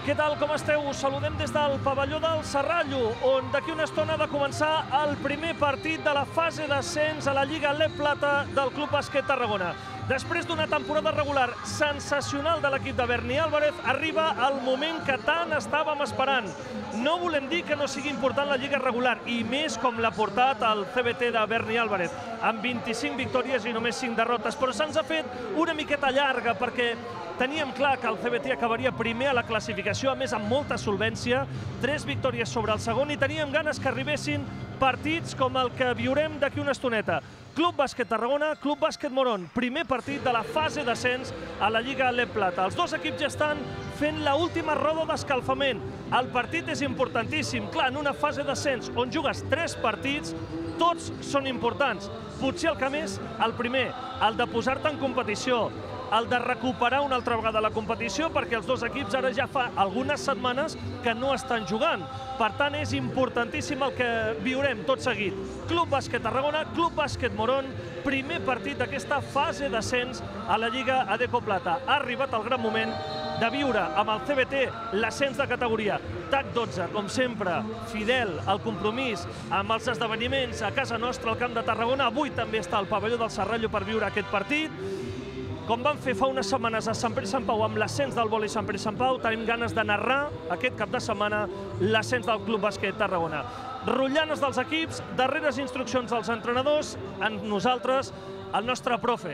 Què tal, com esteu? Us saludem des del pavelló del Serrallo, on d'aquí una estona ha de començar el primer partit de la fase d'ascens a la Lliga LEP Plata del Club Bàsquet Tarragona. Després d'una temporada regular sensacional de l'equip de Berni Álvarez, arriba el moment que tant estàvem esperant. No volem dir que no sigui important la Lliga regular, i més com l'ha portat el CBT de Berni Álvarez, amb 25 victòries i només 5 derrotes, però se'ns ha fet una miqueta llarga perquè teníem clar que el CBT acabaria primer a la classificació, a més amb molta solvència, 3 victòries sobre el segon, i teníem ganes que arribessin partits com el que viurem d'aquí una estoneta. Club Bàsquet Tarragona, Club Bàsquet Morón, primer partit de la fase d'ascens a la Lliga LEP Plata. Els dos equips ja estan fent l'última roda d'escalfament. El partit és importantíssim. Clar, en una fase d'ascens on jugues 3 partits, tots són importants. Potser el que més, el primer, el de posar-te en competició, el de recuperar una altra vegada la competició, perquè els dos equips ara ja fa algunes setmanes que no estan jugant. Per tant, és importantíssim el que viurem tot seguit. Club Bàsquet Tarragona, Club Bàsquet Morón, primer partit d'aquesta fase d'ascens a la Lliga Adeco Plata. Ha arribat el gran moment de viure amb el CBT l'ascens de categoria. TAC 12, com sempre, fidel al compromís amb els esdeveniments a casa nostra, al Camp de Tarragona. Avui també està al pavelló del Serrallo per viure aquest partit. Com vam fer fa unes setmanes a Sant Pere i Sant Pau amb l'ascens del vòlei Sant Pere i Sant Pau, tenim ganes de narrar aquest cap de setmana l'ascens del Club Bàsquet Tarragona. Rotllanes dels equips, darreres instruccions dels entrenadors, amb nosaltres, el nostre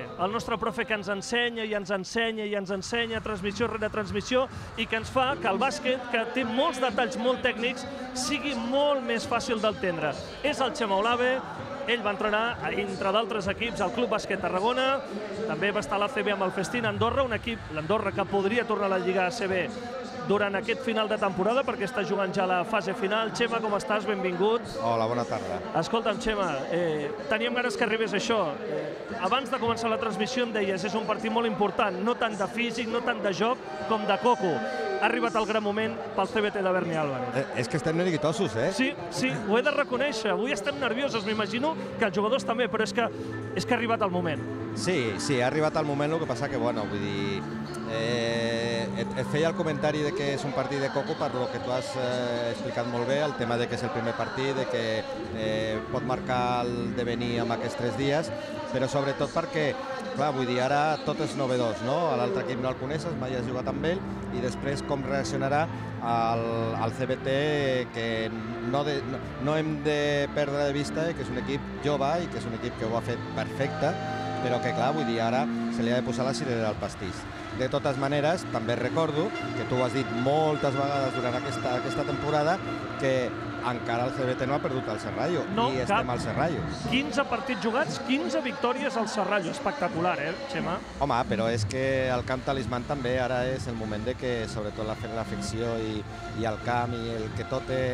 profe que ens ensenya i ens ensenya i ens ensenya transmissió rere transmissió i que ens fa que el bàsquet, que té molts detalls molt tècnics, sigui molt més fàcil d'entendre. És el Xema Olave. Ell va entrenar, entre d'altres equips, al Club Bàsquet Tarragona. També va estar a l'ACB amb el Festín Andorra, un equip, l'Andorra, que podria tornar a la Lliga ACB durant aquest final de temporada, perquè està jugant ja la fase final. Xema, com estàs? Benvingut. Hola, bona tarda. Escolta'm, Xema, teníem ganes que arribés això. Abans de començar la transmissió em deies, és un partit molt important, no tant de físic, no tant de joc, com de coco. Ha arribat el gran moment pel CBT de Berni Álvarez. És que estem neguitosos, eh? Sí, ho he de reconèixer. Avui estem nerviosos, m'imagino que els jugadors també, però és que ha arribat el moment. Sí, ha arribat el moment, el que passa que, bueno, vull dir, et feia el comentari de que és un partit de coco per lo que tu has explicat molt bé, el tema de que és el primer partit, de que pot marcar el devenir amb aquests 3 dies, però sobretot perquè, clar, vull dir, ara tot és novedós, no? L'altre equip no el coneixes, mai has jugat amb ell, i després com reaccionarà el CBT, que no hem de perdre de vista que és un equip jove i que és un equip que ho ha fet perfecte, però que, clar, vull dir, ara se li ha de posar la cirera al pastís. De totes maneres, també recordo que tu ho has dit moltes vegades durant aquesta temporada, que encara el CBT no ha perdut el Serrallo, i estem al Serrallo. 15 partits jugats, 15 victòries al Serrallo. Espectacular, Xema? Home, però és que el camp talismàn també ara és el moment de que, sobretot l'afecció i el camp i el que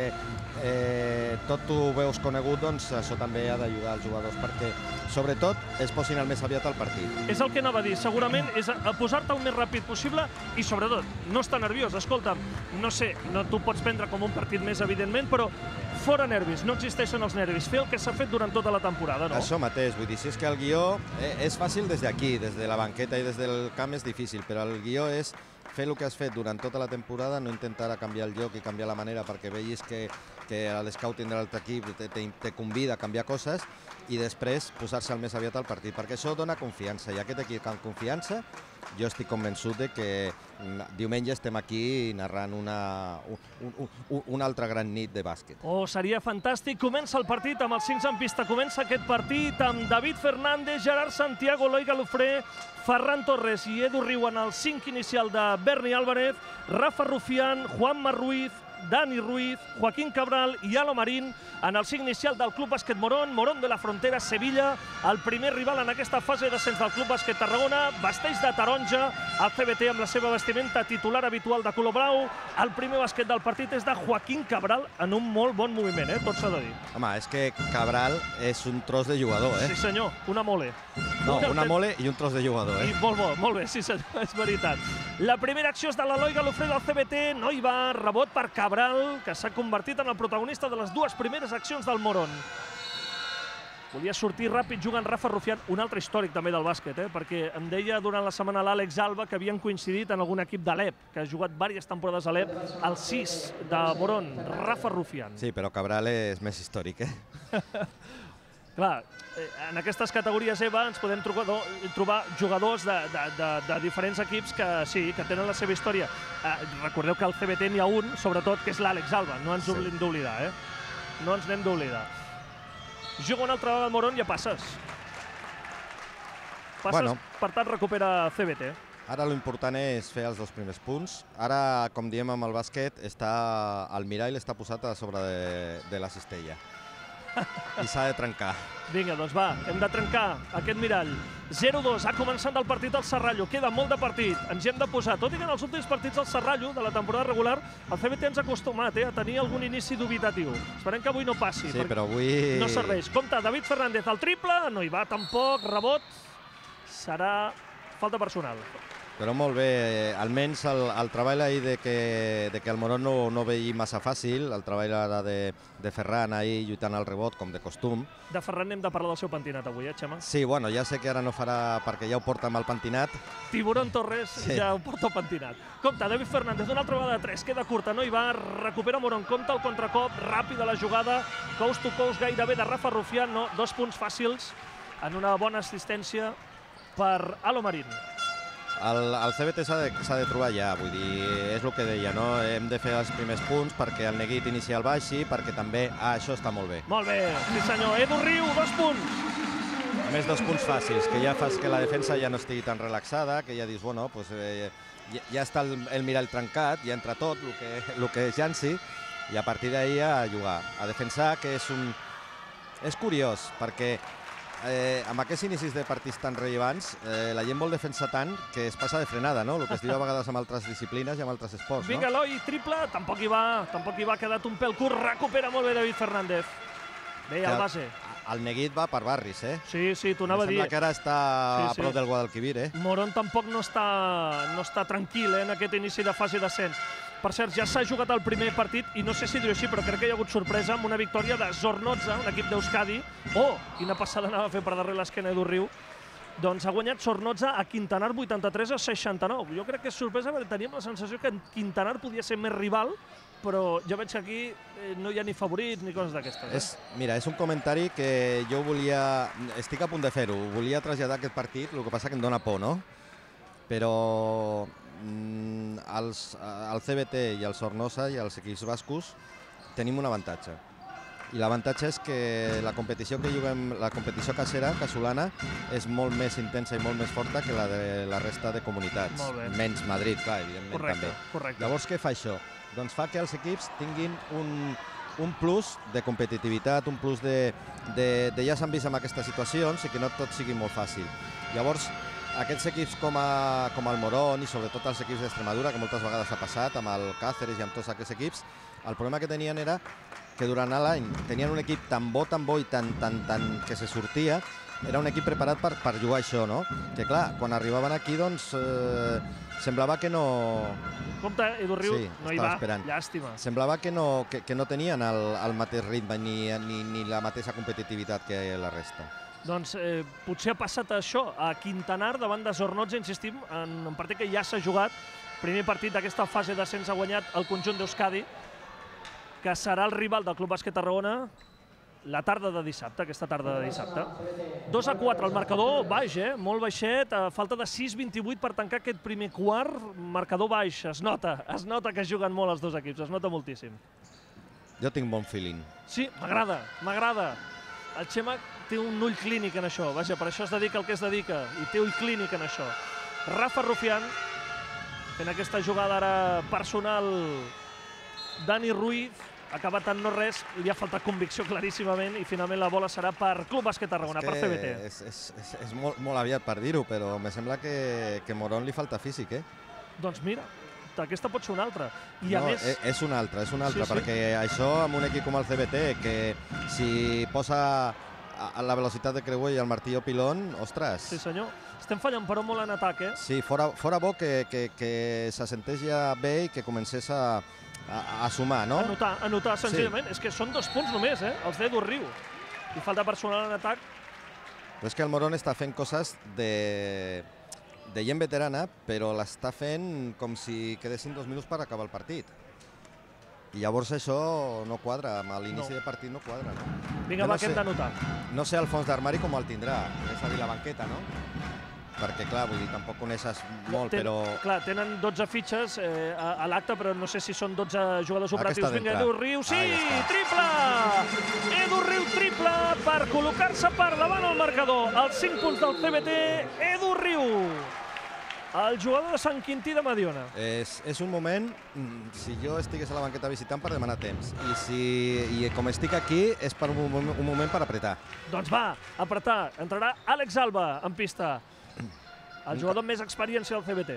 tot ho veus conegut, doncs això també ha d'ajudar els jugadors perquè, sobretot, es posin el més aviat al partit. És el que anava a dir, segurament és posar-te el més ràpid possible i, sobretot, no estar nerviós. Escolta'm, no sé, no t'ho pots prendre com un partit més, evidentment, però fora nervis, no existeixen els nervis. Fer el que s'ha fet durant tota la temporada, no? Això mateix, vull dir, si és que el guió és fàcil des d'aquí, des de la banqueta i des del camp és difícil, però el guió és fer el que has fet durant tota la temporada, no intentar canviar el joc i canviar la manera perquè veguis que l'escouting de l'altre equip te convida a canviar coses i després posar-se el més aviat al partit, perquè això dona confiança, i aquest equip amb confiança jo estic convençut que diumenge estem aquí narrant una altra gran nit de bàsquet. Oh, seria fantàstic. Comença el partit amb els 5 en pista. Comença aquest partit amb David Fernández, Gerard Santiago, Eloi Galofré, Ferran Torres i Edu Riu en el 5 inicial de Berni Álvarez, Rafa Rufián, Juanma Ruiz, Dani Ruiz, Joaquín Cabral i Alo Marín en el 5 inicial del Club Bàsquet Morón, Morón de la Frontera, Sevilla, el primer rival en aquesta fase d'ascens del Club Bàsquet Tarragona, vesteix de taronja, el CBT amb la seva vestimenta titular habitual de color blau. El primer bàsquet del partit és de Joaquín Cabral en un molt bon moviment, tot s'ha de dir. Home, és que Cabral és un tros de jugador, Sí, senyor, una mole. No, una mole i un tros de jugador, I molt bé, sí senyor, és veritat. La primera acció és de l'Eloi Galofré del CBT, no hi va, rebot per Cabral, que s'ha convertit en el protagonista de les 2 primeres accions del Morón. Volia sortir ràpid jugant Rafa Rufián, un altre històric també del bàsquet, perquè em deia durant la setmana l'Àlex Alba que havien coincidit en algun equip d'Alep, que ha jugat diverses temporades a Alep, el 6 de Morón, Rafa Rufián. Sí, però Cabral és més històric, Clar, en aquestes categories EVA ens podem trobar jugadors de diferents equips que sí, que tenen la seva història. Recordeu que al CBT n'hi ha un, sobretot, que és l'Àlex Alba, no ens hem d'oblidar, No ens n'hem d'oblidar. Juga una altra vegada al Morón i ja passes. Per tant, recupera CBT. Ara l'important és fer els 2 primers punts. Ara, com diem amb el bàsquet, el mirall està posat a sobre de la cistella. I s'ha de trencar. Vinga, doncs va, hem de trencar aquest mirall. 0-2, ha començat el partit al Serrallo. Queda molt de partit, ens hi hem de posar. Tot i que en els últims partits al Serrallo, de la temporada regular, el CBT ens ha acostumat a tenir algun inici dubitatiu. Esperem que avui no passi. Sí, però avui... No serveix. Compte, David Fernández al triple, no hi va tampoc, rebot. Serà falta personal. Però molt bé, almenys el treball ahir de que el Morón no veia massa fàcil, el treball ara de Ferran ahir lluitant al rebot, com de costum. De Ferran hem de parlar del seu pentinat avui, Xema? Sí, bueno, ja sé que ara no farà perquè ja ho porta amb el pentinat. Tiburón Torres ja ho porta el pentinat. Compte, David Fernández, una altra vegada de 3, queda curta, no hi va, recupera Morón, compta el contracop, ràpida la jugada, coast to coast gairebé de Rafa Rufián, no, 2 punts fàcils en una bona assistència per Alo Marín. El CBT s'ha de trobar ja, vull dir, és el que deia, no? Hem de fer els primers punts perquè el neguit inicial baixi, perquè també... això està molt bé. Molt bé, sí senyor. Edu Riu, 2 punts. A més, 2 punts fàcils, que ja fas que la defensa ja no estigui tan relaxada, que ja dius, bueno, pues, ja està el mirall trencat, ja entra tot el que llanci, i a partir d'ahir a jugar, a defensar, que és curiós, perquè amb aquests inicis de partits tan rellevants, la gent vol defensar tant que es passa de frenada, no? El que es diu a vegades amb altres disciplines i amb altres esports, no? Vinga, Eloi, triple, tampoc hi va, ha quedat un pèl curt, recupera molt bé David Fernández. Bé, al base. El neguit va per barris, Sí, t'ho anava a dir. Sembla que ara està a prop del Guadalquivir, Morón tampoc no està tranquil en aquest inici de fase d'ascens. Per cert, ja s'ha jugat el primer partit, i no sé si dir-ho així, però crec que hi ha hagut sorpresa amb una victòria de Zornotza, un equip d'Euskadi. Quina passada anava a fer per darrere l'esquena Edu Riu. Doncs ha guanyat Zornotza a Quintanar 83-69. Jo crec que és sorpresa perquè teníem la sensació que Quintanar podia ser més rival, però jo veig que aquí no hi ha ni favorits ni coses d'aquestes. Mira, és un comentari que jo volia... Estic a punt de fer-ho. Volia traslladar aquest partit, el que passa que em dóna por, no? Però el CBT i el Zornoza i els equips bascos tenim un avantatge. I l'avantatge és que la competició que juguem, la competició casera, casolana, és molt més intensa i molt més forta que la de la resta de comunitats. Menys Madrid, clar, evidentment també. Correcte. Llavors, què fa això? Doncs fa que els equips tinguin un plus de competitivitat, un plus de ja s'han vist en aquestes situacions i que no tot sigui molt fàcil. Llavors, aquests equips com el Morón i sobretot els equips d'Extremadura, que moltes vegades ha passat amb el Cáceres i amb tots aquests equips, el problema que tenien era que durant l'any tenien un equip tan bo i tan que se sortia, era un equip preparat per jugar això, no? Que clar, quan arribaven aquí, doncs, semblava que no... Compte, Edu Riu, no hi va, llàstima. Semblava que no tenien el mateix ritme ni la mateixa competitivitat que la resta. Doncs potser ha passat això a Quintanar davant de Zornotza, insistim, en un partit que ja s'ha jugat. Primer partit d'aquesta fase d'ascens ha guanyat el conjunt d'Euskadi, que serà el rival del Club Bàsquet Tarragona la tarda de dissabte, aquesta tarda de dissabte. 2-4, el marcador baix, molt baixet, a falta de 6-28 per tancar aquest primer quart, marcador baix, es nota que juguen molt els dos equips, es nota moltíssim. Jo tinc bon feeling. Sí, m'agrada. El Xema té un ull clínic en això, vaja, per això es dedica al que es dedica, i té ull clínic en això. Rafa Rufián, fent aquesta jugada ara personal, Dani Ruiz, ha acabat en no res, li ha faltat convicció claríssimament i finalment la bola serà per Club Bàsquet Tarragona, per CBT. És molt aviat per dir-ho, però me sembla que Morón li falta físic, Doncs mira, aquesta pot ser una altra. I a més... És una altra, perquè això amb un equip com el CBT, que si posa a la velocitat de creuer i el martillo pilón, ostres... Sí senyor, estem fallant però molt en atac, Sí, fora bo que s'assentés ja bé i que comencés a sumar, no? A notar senzillament. És que són 2 punts només, els d'Edu Riu. I falta personal en atac. Però és que el Morón està fent coses de gent veterana, però l'està fent com si quedessin 2 minuts per acabar el partit. I llavors això no quadra, amb l'inici de partit no quadra. Vinga, va, que hem de notar. No sé el fons d'armari com el tindrà, és a dir, la banqueta, no? Perquè, clar, vull dir, tampoc coneixes molt, però... Clar, tenen 12 fitxes a l'acte, però no sé si són 12 jugadors operatius. Vinga, Edu Riu, sí! Triple! Edu Riu, triple per col·locar-se per davant el marcador. Els 5 punts del CBT, Edu Riu. El jugador de Sant Quintí de Mediona. És un moment, si jo estigués a la banqueta visitant, per demanar temps. I com estic aquí, és per un moment per apretar. Doncs va, apretar. Entrarà Àlex Alba en pista. El jugador amb més experiència del CBT.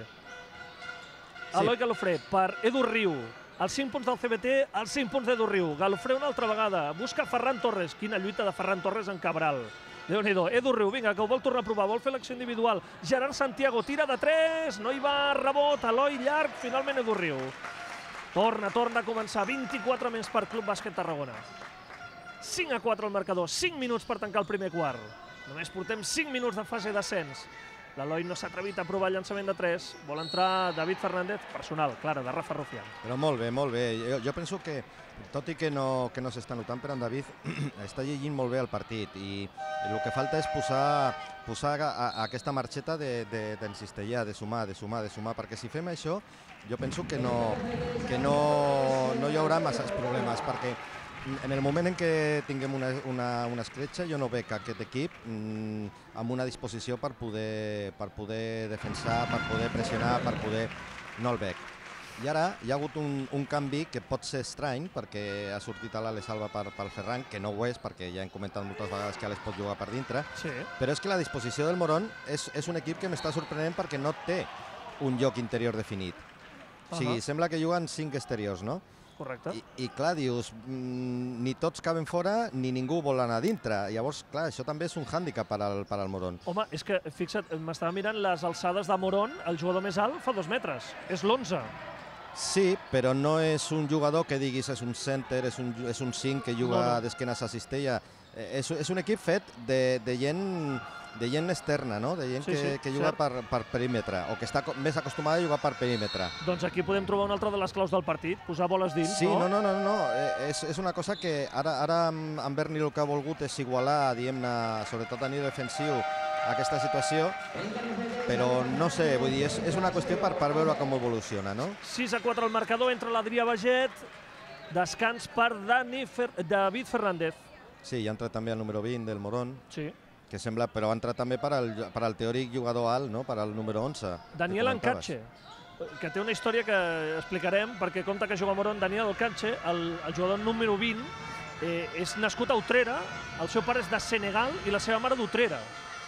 Eloi Galofré per Edu Riu. Els 5 punts del CBT, els 5 punts d'Edu Riu. Galofré una altra vegada. Busca Ferran Torres. Quina lluita de Ferran Torres en Cabral. Déu-n'hi-do. Edu Riu, vinga, que ho vol tornar a provar. Vol fer l'acció individual. Gerard Santiago tira de 3. No hi va, rebot. Eloi llarg. Finalment Edu Riu. Torna a començar. 24 més per Club Bàsquet Tarragona. 5-4 al marcador. 5 minuts per tancar el primer quart. Només portem 5 minuts de fase d'ascens. L'Eloi no s'ha atrevit a provar el llançament de 3. Vol entrar David Fernández, personal, clara, de Rafa Rufián. Però molt bé, molt bé. Jo penso que, tot i que no s'està notant, però en David està llegint molt bé el partit i el que falta és posar aquesta marxeta d'insistejar, de sumar, perquè si fem això, jo penso que no hi haurà masses problemes, perquè en el moment en què tinguem una escletxa, jo no veig aquest equip amb una disposició per poder defensar, per poder pressionar, no el veig. I ara hi ha hagut un canvi que pot ser estrany, perquè ha sortit a l'Àlex Alba pel Ferran, que no ho és, perquè ja hem comentat moltes vegades que Àlex pot jugar per dintre, però és que la disposició del Morón és un equip que m'està sorprenent perquè no té un lloc interior definit. O sigui, sembla que juguen 5 exteriors, no? Correcte. I clar, dius, ni tots caben fora ni ningú vol anar a dintre. Llavors, clar, això també és un hàndicap per al Morón. Home, és que, fixa't, m'estava mirant les alçades de Morón, el jugador més alt fa 2 metres, és l'11. Sí, però no és un jugador que diguis és un center, és un 5 que juga d'esquenes a cistella. És un equip fet de gent externa, no? De gent que juga per perímetre, o que està més acostumada a jugar per perímetre. Doncs aquí podem trobar una altra de les claus del partit, posar boles dins, no? Sí, no. És una cosa que ara en Berni el que ha volgut és igualar, diguem-ne, sobretot a nivell defensiu, aquesta situació, però no sé, vull dir, és una qüestió per veure com evoluciona, no? 6-4 al marcador entre l'Adrià Baget, descans per David Fernández. Sí, hi ha entrat també el número 20 del Morón. Sí. Que sembla, però ha entrat també per al teòric jugador alt, no? Per al número 11. Daniel Ancache, que té una història que explicarem, perquè compta que juga a Morón. Daniel Ancache, el jugador número 20, és nascut a Utrera, el seu pare és de Senegal i la seva mare d'Utrera.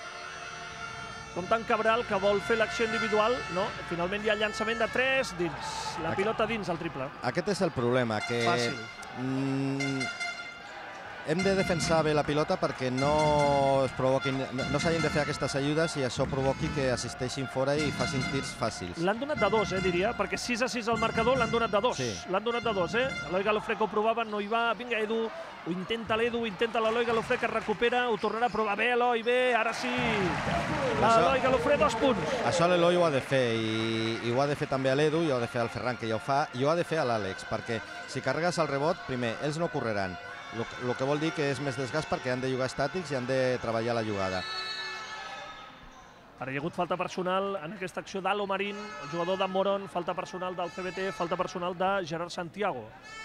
Compta en Cabral, que vol fer l'acció individual, no? Finalment hi ha llançament de 3 dins, la pilota dins, el triple. Aquest és el problema, que... Fàcil. Hem de defensar bé la pilota perquè no s'hagin de fer aquestes ajudes i això provoqui que assisteixin fora i facin tirs fàcils. L'han donat de 2, diria, perquè 6-6 al marcador l'han donat de 2. L'han donat de 2, Eloi Galofré que ho provava, no hi va. Vinga, Edu, ho intenta l'Edu, intenta l'Eloi Galofré que recupera, ho tornarà a provar. Bé, Eloi, bé, ara sí. Eloi Galofré, 2 punts. Això l'Eloi ho ha de fer i ho ha de fer també a l'Edu i ho ha de fer al Ferran, que ja ho fa, i ho ha de fer a l'Àlex, perquè si carregues el rebot, primer, ells no correran. El que vol dir que és més desgast perquè han de jugar estàtics i han de treballar la jugada. Ara hi ha hagut falta personal en aquesta acció d'Alo Marín, el jugador de Morón, falta personal del CBT, falta personal de Gerard Santiago.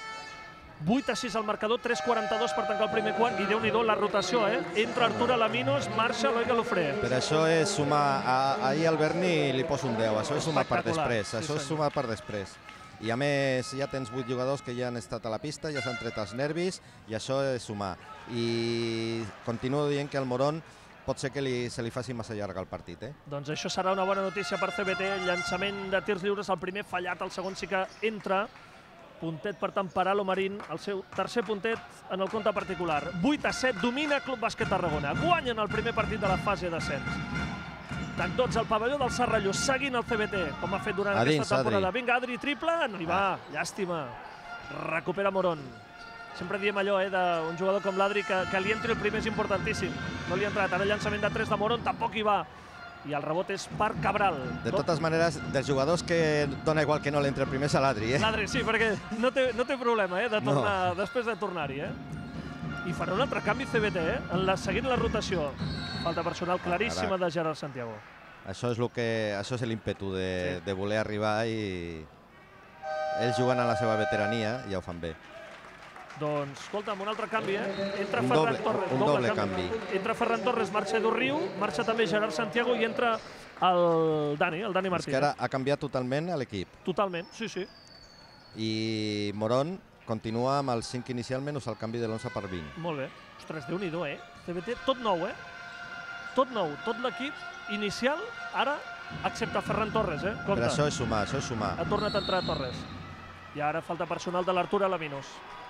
8-6 al marcador, 3-42 per tancar el primer quart, i Déu-n'hi-do la rotació, Entra Artur Alaminos, marxa Eloi Galofré. Per això és sumar, ahir al Berni li poso un 10, això és sumar per després, això és sumar per després. I a més ja tens 8 jugadors que ja han estat a la pista, ja s'han tret els nervis i això és sumar. I continuo dient que al Morón pot ser que se li faci massa llarg el partit. Doncs això serà una bona notícia per CBT, llançament de tirs lliures, el primer fallat, el segon sí que entra. Puntet per tant per Alo Marín, el seu tercer puntet en el compte particular. 8-7, domina Club Bàsquet Tarragona, guanyen el primer partit de la fase d'ascens. Tant tots al pavelló del Serralló, seguint el CBT, com ha fet durant aquesta temporada. Vinga, Adri, triple, no hi va, llàstima. Recupera Morón. Sempre diem allò, d'un jugador com l'Adri, que li entri el primer és importantíssim. No li ha entrat. Ara el llançament de 3 de Morón tampoc hi va. I el rebot és per Cabral. De totes maneres, dels jugadors que dona igual que no l'entre el primer és l'Adri, L'Adri, sí, perquè no té problema, de tornar, després de tornar-hi, I farà un altre canvi CBT, seguint la rotació. Falta personal claríssima de Gerard Santiago. Això és l'ímpetu de voler arribar i ells juguen a la seva veterania i ja ho fan bé. Doncs, escolta'm, un altre canvi, Entra Ferran Torres. Un doble canvi. Entra Ferran Torres, marxa Edu Riu, marxa també Gerard Santiago i entra el Dani Martínez. És que ara ha canviat totalment l'equip. Totalment, sí. I Morón continua amb el 5 inicial menys el canvi de l'11 per 20. Molt bé. Ostres, Déu-n'hi-do, CBT, tot nou, Tot nou, tot l'equip inicial, ara, excepte Ferran Torres, Compte. Però això és sumar, Ha tornat a entrar Torres. I ara falta personal de l'Artur Alaminos.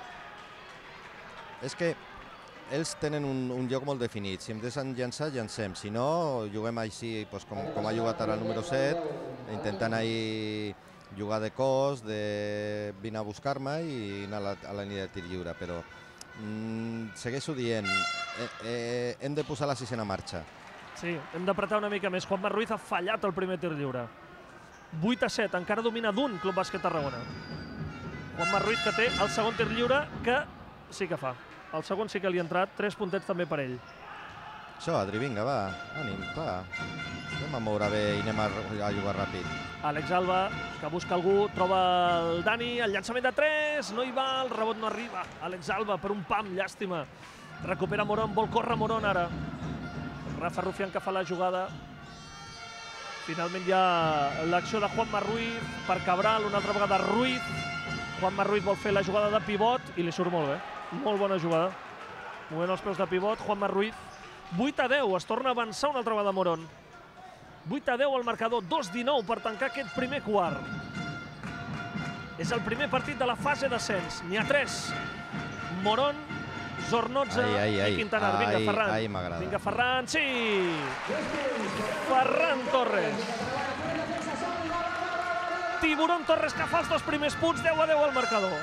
És que ells tenen un lloc molt definit. Si hem de llançar, llancem. Si no, juguem així, com ha jugat ara el número 7, intentant ahir jugar de cos, de vine a buscar-me i anar a la línia de tir lliure. Però segueixo dient, hem de posar la sisena marxa. Sí, hem d'apretar una mica més. Juanma Ruiz ha fallat el primer tir lliure. 8-7, encara domina d'un Club Bàsquet Tarragona. Juanma Ruiz, que té el segon tir lliure, que sí que fa. El segon sí que li ha entrat, 3 puntets també per ell. Això, Adri, vinga, va, ànim, va. Anem a moure bé i anem a jugar ràpid. Àlex Alba, que busca algú, troba el Dani, el llançament de 3, no hi va, el rebot no arriba. Àlex Alba per un pam, llàstima. Recupera Morón, vol córrer Morón ara. Rafa Rufián que fa la jugada. Finalment hi ha l'acció de Juanma Ruiz per Cabral, una altra vegada Ruiz. Juanma Ruiz vol fer la jugada de pivot i li surt molt bé. Molt bona jugada. Movent els peus de pivot, Juanma Ruiz. 8-10, es torna a avançar una altra vegada Morón. 8-10 al marcador, 2-19 per tancar aquest primer quart. És el primer partit de la fase d'ascens. N'hi ha 3. Morón, Zornotza i Quintanar. Vinga, Ferran. Vinga, Ferran, sí! Ferran Torres. Tiburón Torres que fa els 2 primers punts, 10-10 al marcador.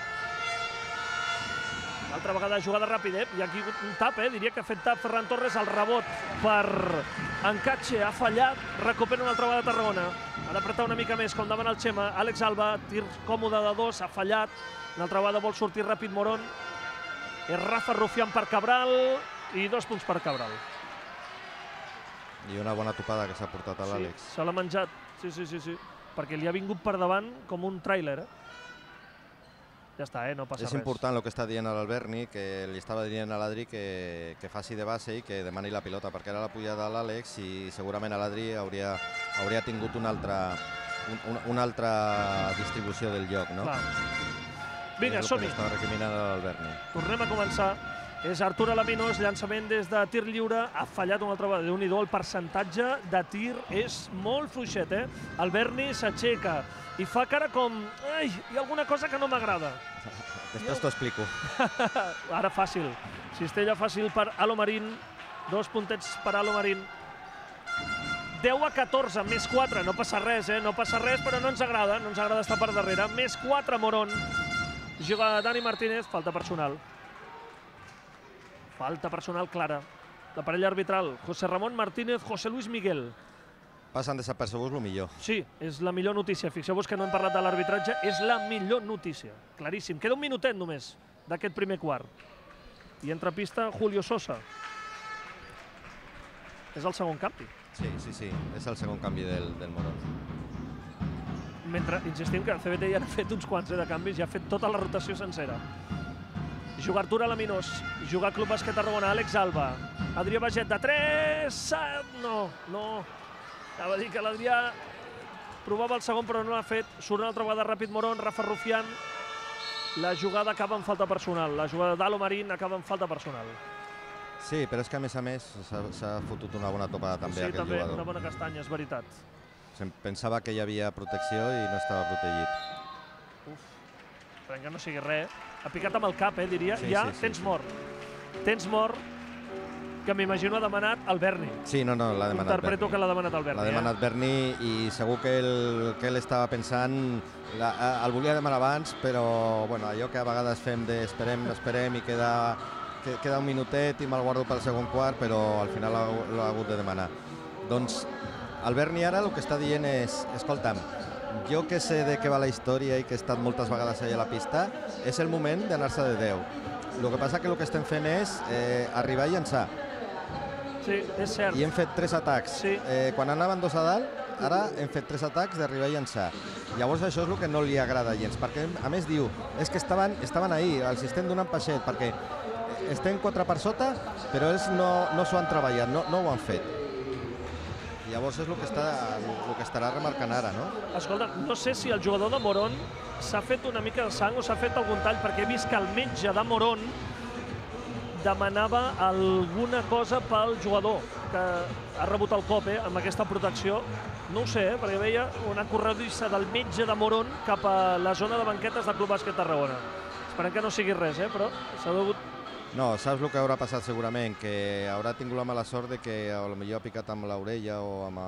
Altra vegada jugada ràpida, i aquí un tap, diria que ha fet tap Ferran Torres, el rebot per Encatxe ha fallat, recupera una altra vegada Tarragona. Ha d'apretar una mica més, com demana el Xema. Àlex Alba, tir còmode de 2, ha fallat. Una altra vegada vol sortir ràpid Morón. És Rafa Rufián per Cabral i 2 punts per Cabral. I una bona topada que s'ha portat a l'Àlex. Sí, se l'ha menjat, sí. Perquè li ha vingut per davant com un tràiler, Ja està, no passa res. És important el que està dient l'Alberni, que li estava dient a l'Adri que faci de base i que demani la pilota, perquè ara la pujada de l'Àlex i segurament l'Adri hauria tingut una altra distribució del joc, no? Clar. Vinga, som-hi. Estava recriminant a l'Alberni. Tornem a començar. És Artur Alaminos, llançament des de tir lliure, ha fallat una altra vegada. Déu-n'hi-do, el percentatge de tir és molt fluixet, El Berni s'aixeca i fa cara com... Ai, hi ha alguna cosa que no m'agrada. Després t'ho explico. Ara fàcil. Cistella fàcil per Alomarín. 2 puntets per Alomarín. 10-14, més 4. No passa res, No passa res, però no ens agrada. No ens agrada estar per darrere. Més 4, Morón. Juga Dani Martínez, falta personal. Falta personal clara. La parella arbitral, José Ramón Martínez, José Luis Miguel. Passen desapercebuts el millor. Sí, és la millor notícia. Fixeu-vos que no hem parlat de l'arbitratge, és la millor notícia. Claríssim. Queda un minutet només d'aquest primer quart. I entra a pista Julio Sosa. És el segon canvi. Sí, és el segon canvi del Morón. Mentre, insistim que el CBT ja ha fet uns quants de canvis, ja ha fet tota la rotació sencera. Juga Artur Alaminos, juga Club Bàsquet Tarragona, Àlex Alba. Adrià Baget de 3, no. Anava a dir que l'Adrià provava el segon però no l'ha fet. Surt una altra vegada ràpid Morón, Rafa Rufián. La jugada acaba en falta personal. La jugada d'Alomarín acaba en falta personal. Sí, però és que a més s'ha fotut una bona topada també aquest jugador. Sí, també, una bona castanya, és veritat. Pensava que hi havia protecció i no estava protegit. Esperem que no sigui res. Ha picat amb el cap, diria. Ja tens mort. Tens mort. que m'imagino ha demanat el Berni. Sí, no, l'ha demanat Berni. Interpreto que l'ha demanat el Berni. L'ha demanat Berni i segur que ell estava pensant, el volia demanar abans, però bueno, allò que a vegades fem d'esperem i queda un minutet i me'l guardo pel segon quart, però al final l'ha hagut de demanar. Doncs el Berni ara el que està dient és, escolta'm, jo que sé de què va la història i que he estat moltes vegades allà a la pista, és el moment d'anar-se de 10. El que passa que el que estem fent és arribar i llançar. Sí, és cert. I hem fet 3 atacs. Sí. Quan anaven 2 a dalt, ara hem fet 3 atacs d'arribar i llançar. Llavors això és el que no li agrada gens, perquè a més diu, és que estaven ahir, els estem donant peixet, perquè estem 4 per sota, però ells no s'ho han treballat, no ho han fet. Llavors és el que estarà remarcant ara, no? Escolta, no sé si el jugador de Morón s'ha fet una mica de sang o s'ha fet algun tall, perquè he vist que el metge de Morón demanava alguna cosa pel jugador que ha rebut el cop amb aquesta protecció. No ho sé, perquè veia una corredissa del metge de Morón cap a la zona de banquetes del Club Bàsquet Tarragona. Esperem que no sigui res, però s'ha degut... No, saps el que haurà passat segurament? Que haurà tingut la mala sort de que potser ha picat amb l'orella o amb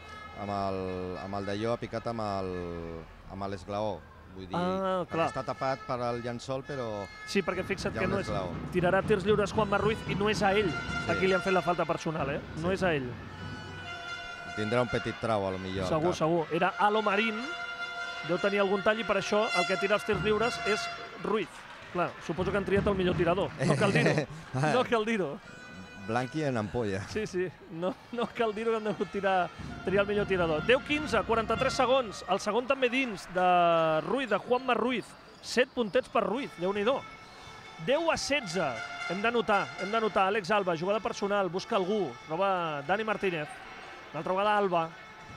el d'allò, ha picat amb l'esglaó. Vull dir, està tapat per al llençol, però... Sí, perquè fixa't que no és... Tirarà tirs lliures Juanma Ruiz i no és a ell a qui li han fet la falta personal, eh? No és a ell. Tindrà un petit trau, a lo millor. Segur, segur. Era Alo Marín, deu tenir algun tall i per això el que tira els tirs lliures és Ruiz. Clar, suposo que han triat el millor tirador. No cal dir-ho. No cal dir-ho. Blanqui en ampolla. Sí, sí. No cal dir-ho que han degut triar el millor tirador. 10-15, 43 segons. El segon també dins de Ruiz, de Juanma Ruiz. 7 puntets per Ruiz, Déu-n'hi-do. 10-16. Hem de notar. Àlex Alba, jugada personal, busca algú. Troba Dani Martínez. L'altra vegada Alba.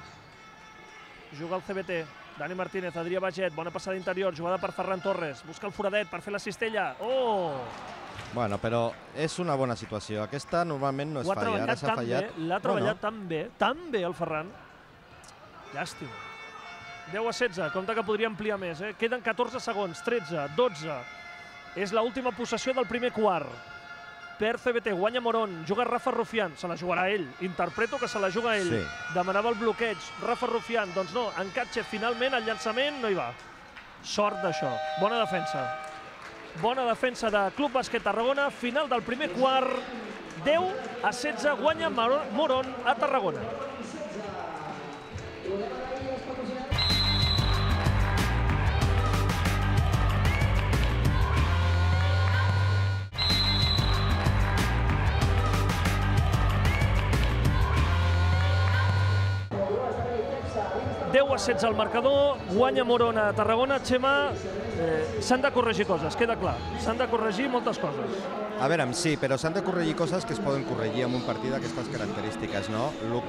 Juga el CBT. Dani Martínez, Adrià Baget, bona passada interior, jugada per Ferran Torres, busca el foradet per fer la cistella. Oh! Bueno, però és una bona situació. Aquesta normalment no es falla, ara s'ha fallat. L'ha treballat tan bé el Ferran. Llàstima. 10-16, compte que podria ampliar més. Queden 14 segons, 13, 12. És l'última possessió del primer quart. Per CBT, guanya Morón, juga Rafa Rufián, se la jugarà ell, interpreto que se la juga ell. Demanava el bloqueig, Rafa Rufián, doncs no, encatxa finalment, el llançament no hi va. Sort d'això, bona defensa. Bona defensa de Club Bàsquet Tarragona, final del primer quart, 10-16, guanya Morón a Tarragona. A 16 al marcador, guanya Morón a Tarragona. Xema, s'han de corregir coses, queda clar. S'han de corregir moltes coses. A veure, sí, però s'han de corregir coses que es poden corregir en un partit d'aquestes característiques, no?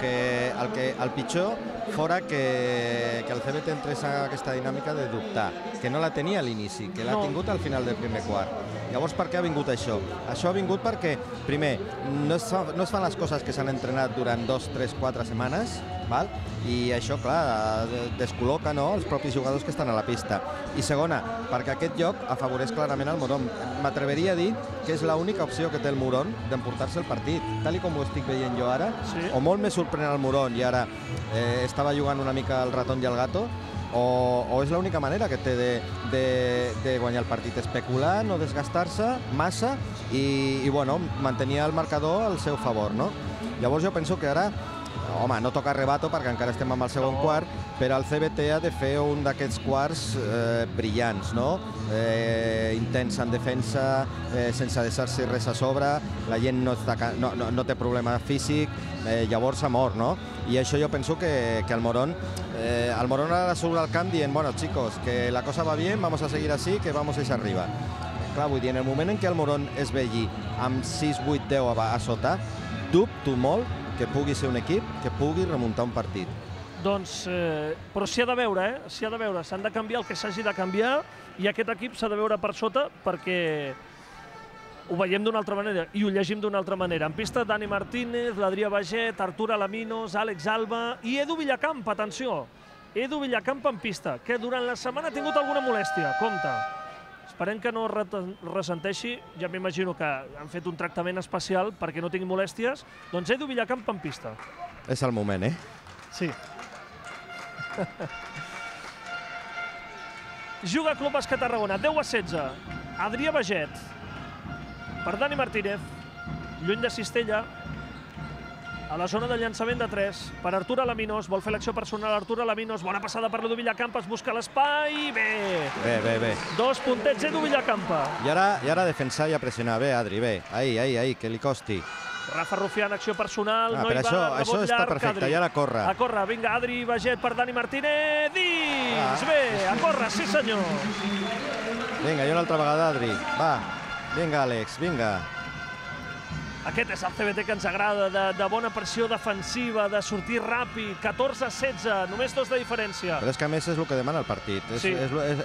El pitjor fora que el CBT entrés a aquesta dinàmica de dubtar, que no la tenia a l'inici, que l'ha tingut al final del primer quart. Llavors, per què ha vingut això? Això ha vingut perquè, primer, no es fan les coses que s'han entrenat durant 2, 3, 4 setmanes, val? I això, clar, descol·loca els propis jugadors que estan a la pista. I segona, perquè aquest lloc afavoreix clarament el Morón. M'atreveria a dir que és l'única opció que té el Morón d'emportar-se el partit. Tal com ho estic veient jo ara, o molt més sorprenent el Morón i ara estava jugant una mica el ratón i el gato, o és l'única manera que té de guanyar el partit, especular, no desgastar-se massa i bueno, mantenir el marcador al seu favor, no? Llavors jo penso que ara, home, no toca rebato perquè encara estem amb el segon quart, però el CBT ha de fer un d'aquests quarts brillants, no? Intens en defensa, sense deixar-se res a sobre, la gent no té problema físic, llavors ha mort, no? I això jo penso que el Morón ara surt al camp dient, bueno, chicos, que la cosa va bien, vamos a seguir así, que vamos a ir arriba. Clar, vull dir, en el moment en què el Morón es vegi amb 6, 8, 10 a sota, dubto molt que pugui ser un equip que pugui remuntar un partit. Doncs, però s'hi ha de veure, s'hi ha de veure. S'han de canviar el que s'hagi de canviar i aquest equip s'ha de veure per sota perquè ho veiem d'una altra manera i ho llegim d'una altra manera. En pista, Dani Martínez, l'Adrià Baget, Artur Alaminos, Àlex Alba i Edu Villacamp, atenció. Edu Villacamp en pista, que durant la setmana ha tingut alguna molèstia, compte. Esperem que no ressenteixi. Ja m'imagino que han fet un tractament especial perquè no tingui molèsties. Doncs Edu Villacampa en pista. És el moment, eh? Sí. Juga Club Bàsquet Tarragona, 10-16. Adrià Baget. Per Dani Martínez. Lluny de Cistella. A la zona de llançament de 3, per Artur Alaminos, vol fer l'acció personal Artur Alaminos, bona passada per l'Edu Villacampa, es busca l'espai, bé! Bé. 2 puntets Edu Villacampa. I ara defensar i a pressionar, bé, Adri, bé, ahí, que li costi. Rafa Rufián, acció personal, no hi va, això rebot està llarg, perfecte, Adri. i ara corre. A córrer, vinga, Adri Baget per Dani Martínez, dins! Bé, a córrer, sí senyor. Vinga, i una altra vegada, Adri, va, vinga, Àlex, vinga. Aquest és el CBT que ens agrada, de bona pressió defensiva, de sortir ràpid, 14-16, només 2 de diferència. Però és que a més és el que demana el partit, Sí.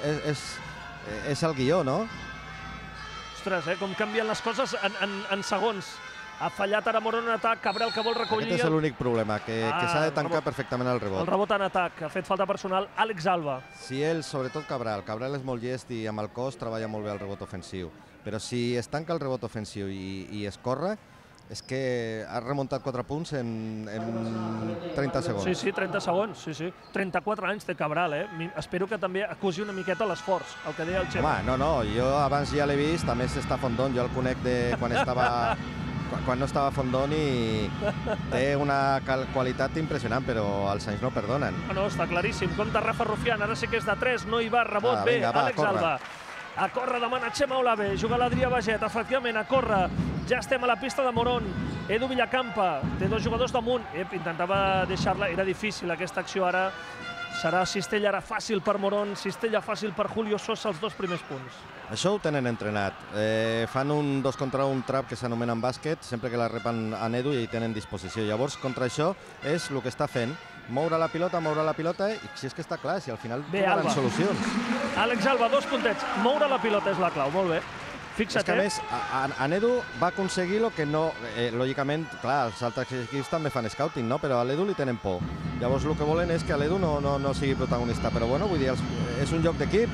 és el guió, no? Ostres, com canvien les coses en segons. Ha fallat ara Morón en atac, Cabral que vol recollir... Aquest és l'únic problema, que s'ha de tancar perfectament el rebot. El rebot en atac, ha fet falta personal Àlex Alba. Si ell, sobretot Cabral és molt llest i amb el cos treballa molt bé el rebot ofensiu, però si es tanca el rebot ofensiu i es corre, és que ha remuntat 4 punts en 30 segons. Sí, 30 segons, sí. 34 anys té Cabral, Espero que també acusi una miqueta l'esforç, el que deia el Xema. Home, no, jo abans ja l'he vist, a més està Fondón, jo el conec de quan no estava Fondón i té una qualitat impressionant, però els anys no perdonen. No, està claríssim. Compte Rafa Rufián, ara sí que és de 3, no hi va, rebot bé, Àlex Alba. A córrer demana Xema Olave, juga l'Adrià Baget, efectivament, a córrer. Ja estem a la pista de Morón. Edu Villacampa, té 2 jugadors damunt. Intentava deixar-la, era difícil aquesta acció ara. Serà Cistella ara fàcil per Morón, Cistella fàcil per Julio Sosa, els 2 primers punts. Això ho tenen entrenat. Fan un 2 contra 1 trap que s'anomena en bàsquet, sempre que la repen en Edu i hi tenen disposició. Llavors, contra això és el que està fent. Moure la pilota, i si és que està clar, si al final trobaran solucions. Àlex Alba, 2 puntets. Moure la pilota és la clau, molt bé. Fixa't, és que a més, en Edu va aconseguir el que no... lògicament, clar, els altres equips també fan scouting, no? Però a l'Edu li tenen por. Llavors el que volen és que l'Edu no sigui protagonista. Però bueno, vull dir, és un joc d'equip.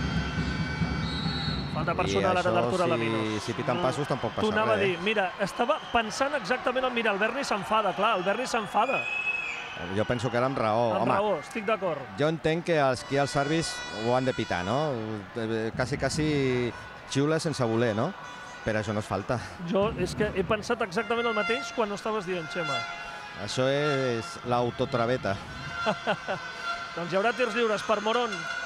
Falta personal ara d'Artur Alaminos. Si piten passos tampoc passa res. Tu anava a dir, mira, estava pensant exactament en mirar, el Berni s'enfada, clar, el Berni s'enfada. Jo penso que era amb raó. Amb raó, estic d'acord. Jo entenc que els qui als servis ho han de pitar, no? Quasi xiula sense voler, no? Però això no és falta. Jo és que he pensat exactament el mateix quan no estaves dient, Xema. Això és l'autotraveta. Doncs hi haurà tirs lliures per Morón.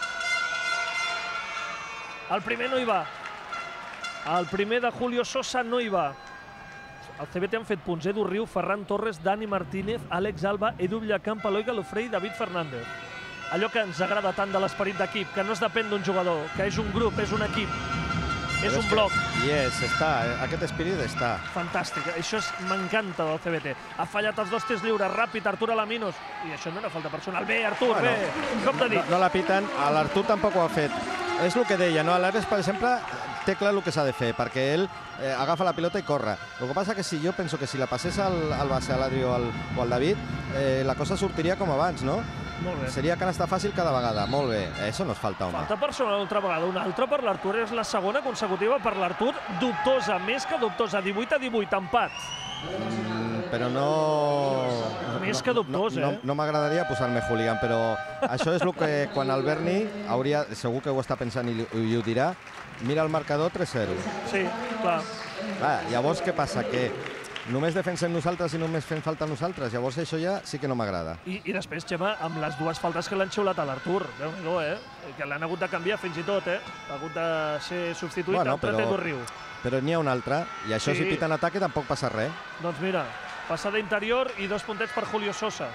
El primer no hi va. El primer de Julio Sosa no hi va. Al CBT han fet punts Edu Riu, Ferran Torres, Dani Martínez, Àlex Alba, Edu Villacampa, Eloi Galofré i David Fernández. Allò que ens agrada tant de l'esperit d'equip, que no es depèn d'un jugador, que és un grup, és un equip, és un bloc. Aquest espírit està. Fantàstic, això m'encanta del CBT. Ha fallat els 2 tirs lliures, ràpid, Artur Alaminos, i això no era falta personal. Bé, Artur, bé, com t'ha dit? No la piten, l'Artur tampoc ho ha fet. És el que deia, no? L'Ares, per exemple, té clar el que s'ha de fer, perquè ell agafa la pilota i corre. El que passa que jo penso que si la passés al base, a l'Adri o al David, la cosa sortiria com abans, no? Molt bé. Seria canasta fàcil cada vegada. Molt bé. Això no és falta, home. Falta personal una altra vegada. Una altra per l'Artur. És la segona consecutiva per l'Artur. Dubtosa, més que dubtosa. 18-18, empat. Però no... Més que dubtós, No m'agradaria posar-me hooligan, però això és el que quan el Berni hauria... Segur que ho està pensant i ho dirà. Mira el marcador 3-0. Sí, clar. Llavors, què passa? Que només defensem nosaltres i només fem falta nosaltres. Llavors això ja sí que no m'agrada. I després, Xema, amb les 2 faltes que l'han xiulat a l'Artur. Déu-n'hi-do, que l'han hagut de canviar fins i tot, Ha hagut de ser substituït entre Edu Riu. Però n'hi ha un altre, i això si piten ataque tampoc passa res. Doncs mira, passada interior i 2 puntets per Julio Sosa.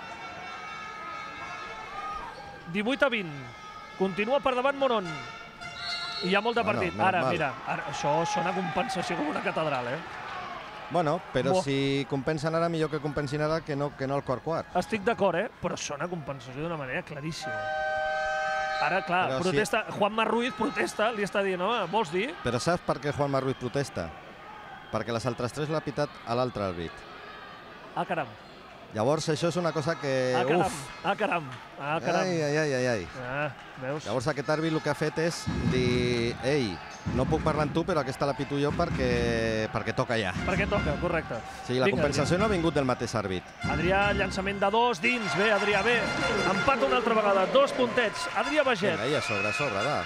18-20. Continua per davant Morón. I hi ha molt de partit. Ara, mira, això sona compensació com una catedral, Bueno, però si compensen ara, millor que compensin ara que no al quart. Estic d'acord, però sona compensació d'una manera claríssima. Ara, clar, protesta. Juanma Ruiz protesta, li està dient, home, vols dir? Però saps per què Juanma Ruiz protesta? Perquè les altres 3 l'ha pitat a l'altre àrbit. Ah, caram. Llavors, això és una cosa que... caram. Ai. Veus? Llavors, aquest àrbit el que ha fet és dir, ei, no puc parlar amb tu, però aquesta la pito jo perquè toca ja. Perquè toca, correcte. Sí, la compensació no ha vingut del mateix àrbit. Adrià, llançament de 2 dins. Bé, Adrià, bé. Empat una altra vegada. 2 puntets. Adrià Baget. Vinga, i a sobre, va.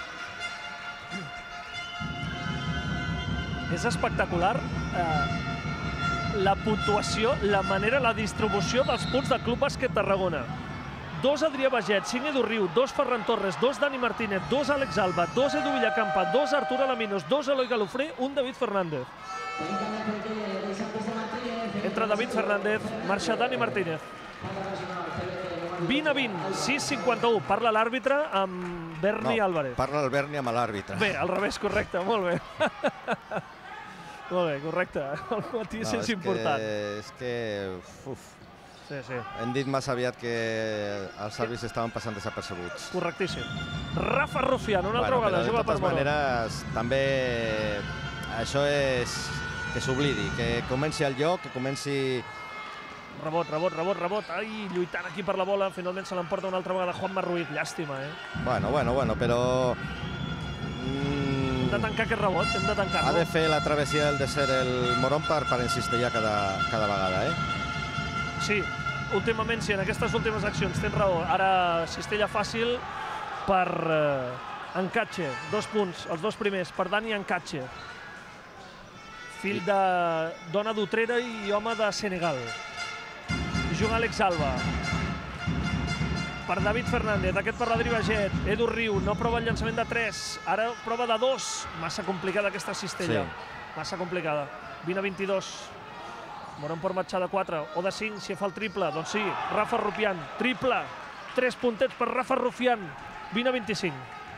És espectacular la puntuació, la manera, la distribució dels punts del Club Bàsquet Tarragona. 2 Adrià Baget, 5 Edu Riu, 2 Ferran Torres, 2 Dani Martínez, 2 Àlex Alba, 2 Edu Villacampa, 2 Artur Alaminos, 2 Eloi Galofré, 1 David Fernández. Entra David Fernández, marxa Dani Martínez. 20-20, 6-51. Parla l'àrbitre amb Berni Álvarez. Parla el Berni amb l'àrbitre. Bé, al revés, correcte, molt bé. Molt bé, correcte. El matís és important. És que... Sí. Hem dit massa aviat que els àrbitres estaven passant desapercebuts. Correctíssim. Rafa Rufián, una altra vegada, juga per Morón. De totes maneres, també això és que s'oblidi, que comenci el joc, que comenci... Rebot. Ai, lluitant aquí per la bola. Finalment se l'emporta una altra vegada Juanma Ruiz. Llàstima, Bueno, però... Hem de tancar aquest rebot, hem de tancar-lo. Ha de fer la travessia del desert el Morón per insistir ja cada vegada, Sí, últimament sí, en aquestes últimes accions tens raó. Ara cistella fàcil per Encatxe. 2 punts, els 2 primers, per Dani Encatxe. Fill de dona d'Utrera i home de Senegal. Juga Àlex Alba. Per David Fernández, aquest per l'Adri Baget. Edu Riu, no prova el llançament de 3. Ara prova de 2. Massa complicada aquesta cistella. Massa complicada. 20-22. Morón pot marxar de 4 o de 5 si fa el triple. Doncs sí, Rafa Rufián, triple. 3 puntets per Rafa Rufián. 20-25.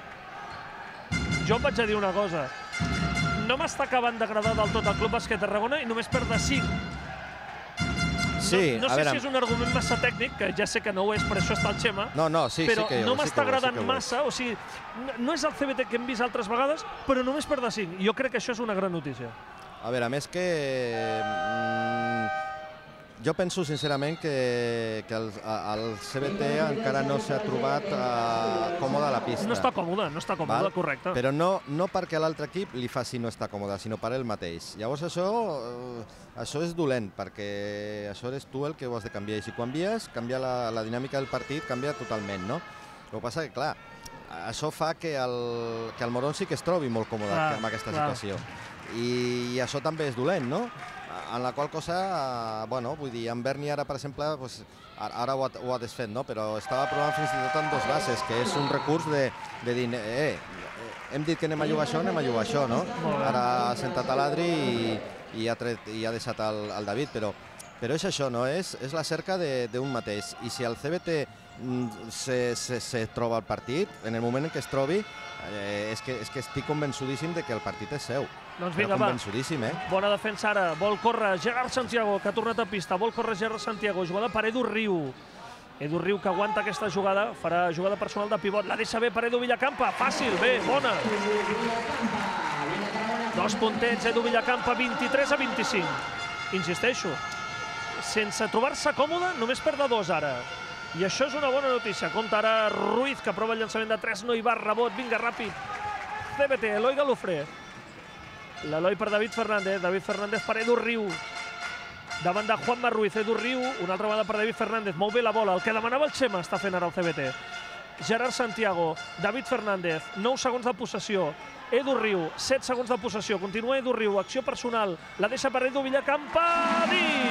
Jo em vaig a dir una cosa. No m'està acabant d'agradar del tot el Club Bàsquet Tarragona i només perd de 5. Sí, no sé si és un argument massa tècnic, que ja sé que no ho és, per això està el Xema, però no m'està agradant massa. O sigui, no és el CBT que hem vist altres vegades, però només perd de 5. Jo crec que això és una gran notícia. A veure, a més que... Jo penso sincerament que el CBT encara no s'ha trobat còmode a la pista. No està còmode, correcte. Però no perquè l'altre equip li faci no estar còmode, sinó per ell mateix. Llavors això és dolent, perquè això eres tu el que ho has de canviar. I si canvies, canvia la dinàmica del partit, canvia totalment, no? El que passa que, clar, això fa que el Morón sí que es trobi molt còmode amb aquesta situació. I això també és dolent, no? En la qual cosa, bueno, vull dir, en Berni ara, per exemple, ara ho ha desfet, no? Però estava provant fins i tot amb 2 bases, que és un recurs de dir, hem dit que anem a jugar això, no? Ara ha sentat a l'Adri i ha deixat el David, però és això, no? És la cerca d'un mateix. I si el CBT se troba al partit, en el moment en què es trobi, és que estic convençudíssim de que el partit és seu. Doncs vinga, va. Convençudíssim, Bona defensa ara. Vol córrer Gerard Santiago, que ha tornat a pista. Vol córrer Gerard Santiago. Jugada per Edu Riu. Edu Riu, que aguanta aquesta jugada. Farà jugada personal de pivot. La deixa bé per Edu Villacampa. Fàcil, bé, bona. 2 puntets, Edu Villacampa, 23-25. Insisteixo, sense trobar-se còmode, només perd de 2 ara. I això és una bona notícia. Compta ara Ruiz, que prova el llançament de 3. No hi va, rebot. Vinga, ràpid. CBT, Eloi Galofré. L'Eloi per David Fernández. David Fernández per Edu Riu. Davant de Juanma Ruiz. Edu Riu, una altra vegada per David Fernández. Mou bé la bola. El que demanava el Xema està fent ara el CBT. Gerard Santiago. David Fernández. 9 segons de possessió. Edu Riu. 7 segons de possessió. Continua Edu Riu. Acció personal. La deixa per Edu Villacampa.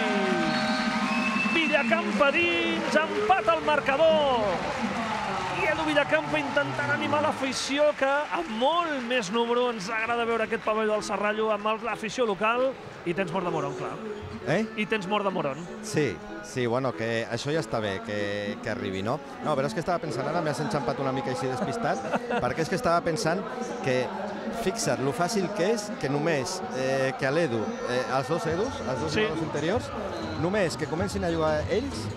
Villacampa dins. Empat al marcador. I Edu Villacampa intentant animar l'afició, que amb molt més número ens agrada veure aquest pavelló del Serrallo amb l'afició local. I tens mort de Morón, clar. I tens mort de Morón. Sí, bueno, que això ja està bé, que arribi, no? No, però és que estava pensant, ara m'has enxampat una mica així despistat, perquè és que estava pensant que, fixa't, lo fàcil que és que només que l'Edu, els dos Edus, els dos jugadors interiors, només que comencin a jugar ells,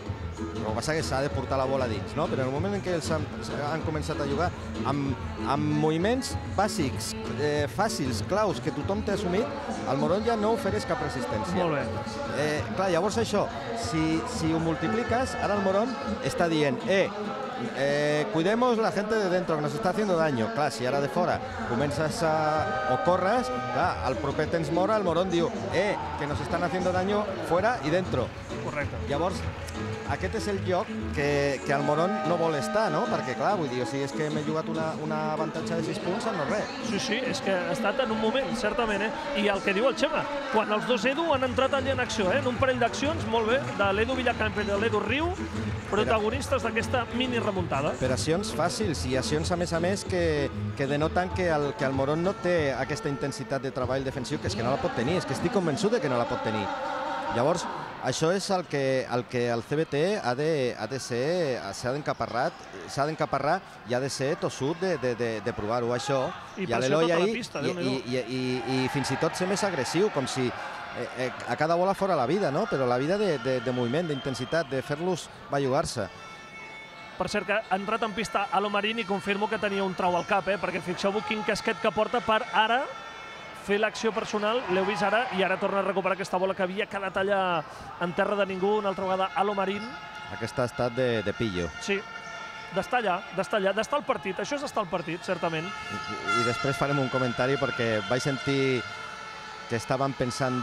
El que passa és que s'ha de portar la bola dins, no? Però en el moment en què ells han començat a jugar amb moviments bàsics, fàcils, claus, que tothom té assumit, el Morón ja no ofereix cap resistència. Molt bé. Clar, llavors això, si ho multipliques, ara el Morón està dient cuidemos la gente de dentro, que nos está haciendo daño. Clar, si ara de fora comences o corres, clar, al proper temps mora, el Morón diu que nos están haciendo daño fuera y dentro. Correcte. Llavors, aquest és el lloc que el Morón no vol estar, no? Perquè, clar, vull dir, o sigui, és que m'he jugat un avantatge de 6 punts en no res. Sí, és que ha estat en un moment, certament, I el que diu el Xema, quan els dos Edu han entrat allà en acció, en un parell d'accions, molt bé, de l'Edu Villacampa i de l'Edu Riu, protagonistes d'aquesta mini remuntada. Operacions fàcils i accions, a més, que denoten que el Morón no té aquesta intensitat de treball defensiu, que és que no la pot tenir, és que estic convençut de que no la pot tenir. Llavors, això és el que el CBT s'ha d'encaparrar i ha de ser tossut de provar-ho, això. I pressió tota la pista, Déu-n'hi-do. I fins i tot ser més agressiu, com si a cada bola fora la vida, no? Però la vida de moviment, d'intensitat, de fer-los bellugar-se. Per cert, que ha entrat en pista Alo Marín i confirmo que tenia un trau al cap, perquè fixeu-vos quin casquet que porta per ara fer l'acció personal, l'heu vist ara, i ara torna a recuperar aquesta bola que havia quedat allà en terra de ningú, una altra vegada Alo Marín. Aquesta ha estat de pillo. Sí, d'estar allà, d'estar al partit, això és estar al partit, certament. I després farem un comentari perquè vaig sentir que estaven pensant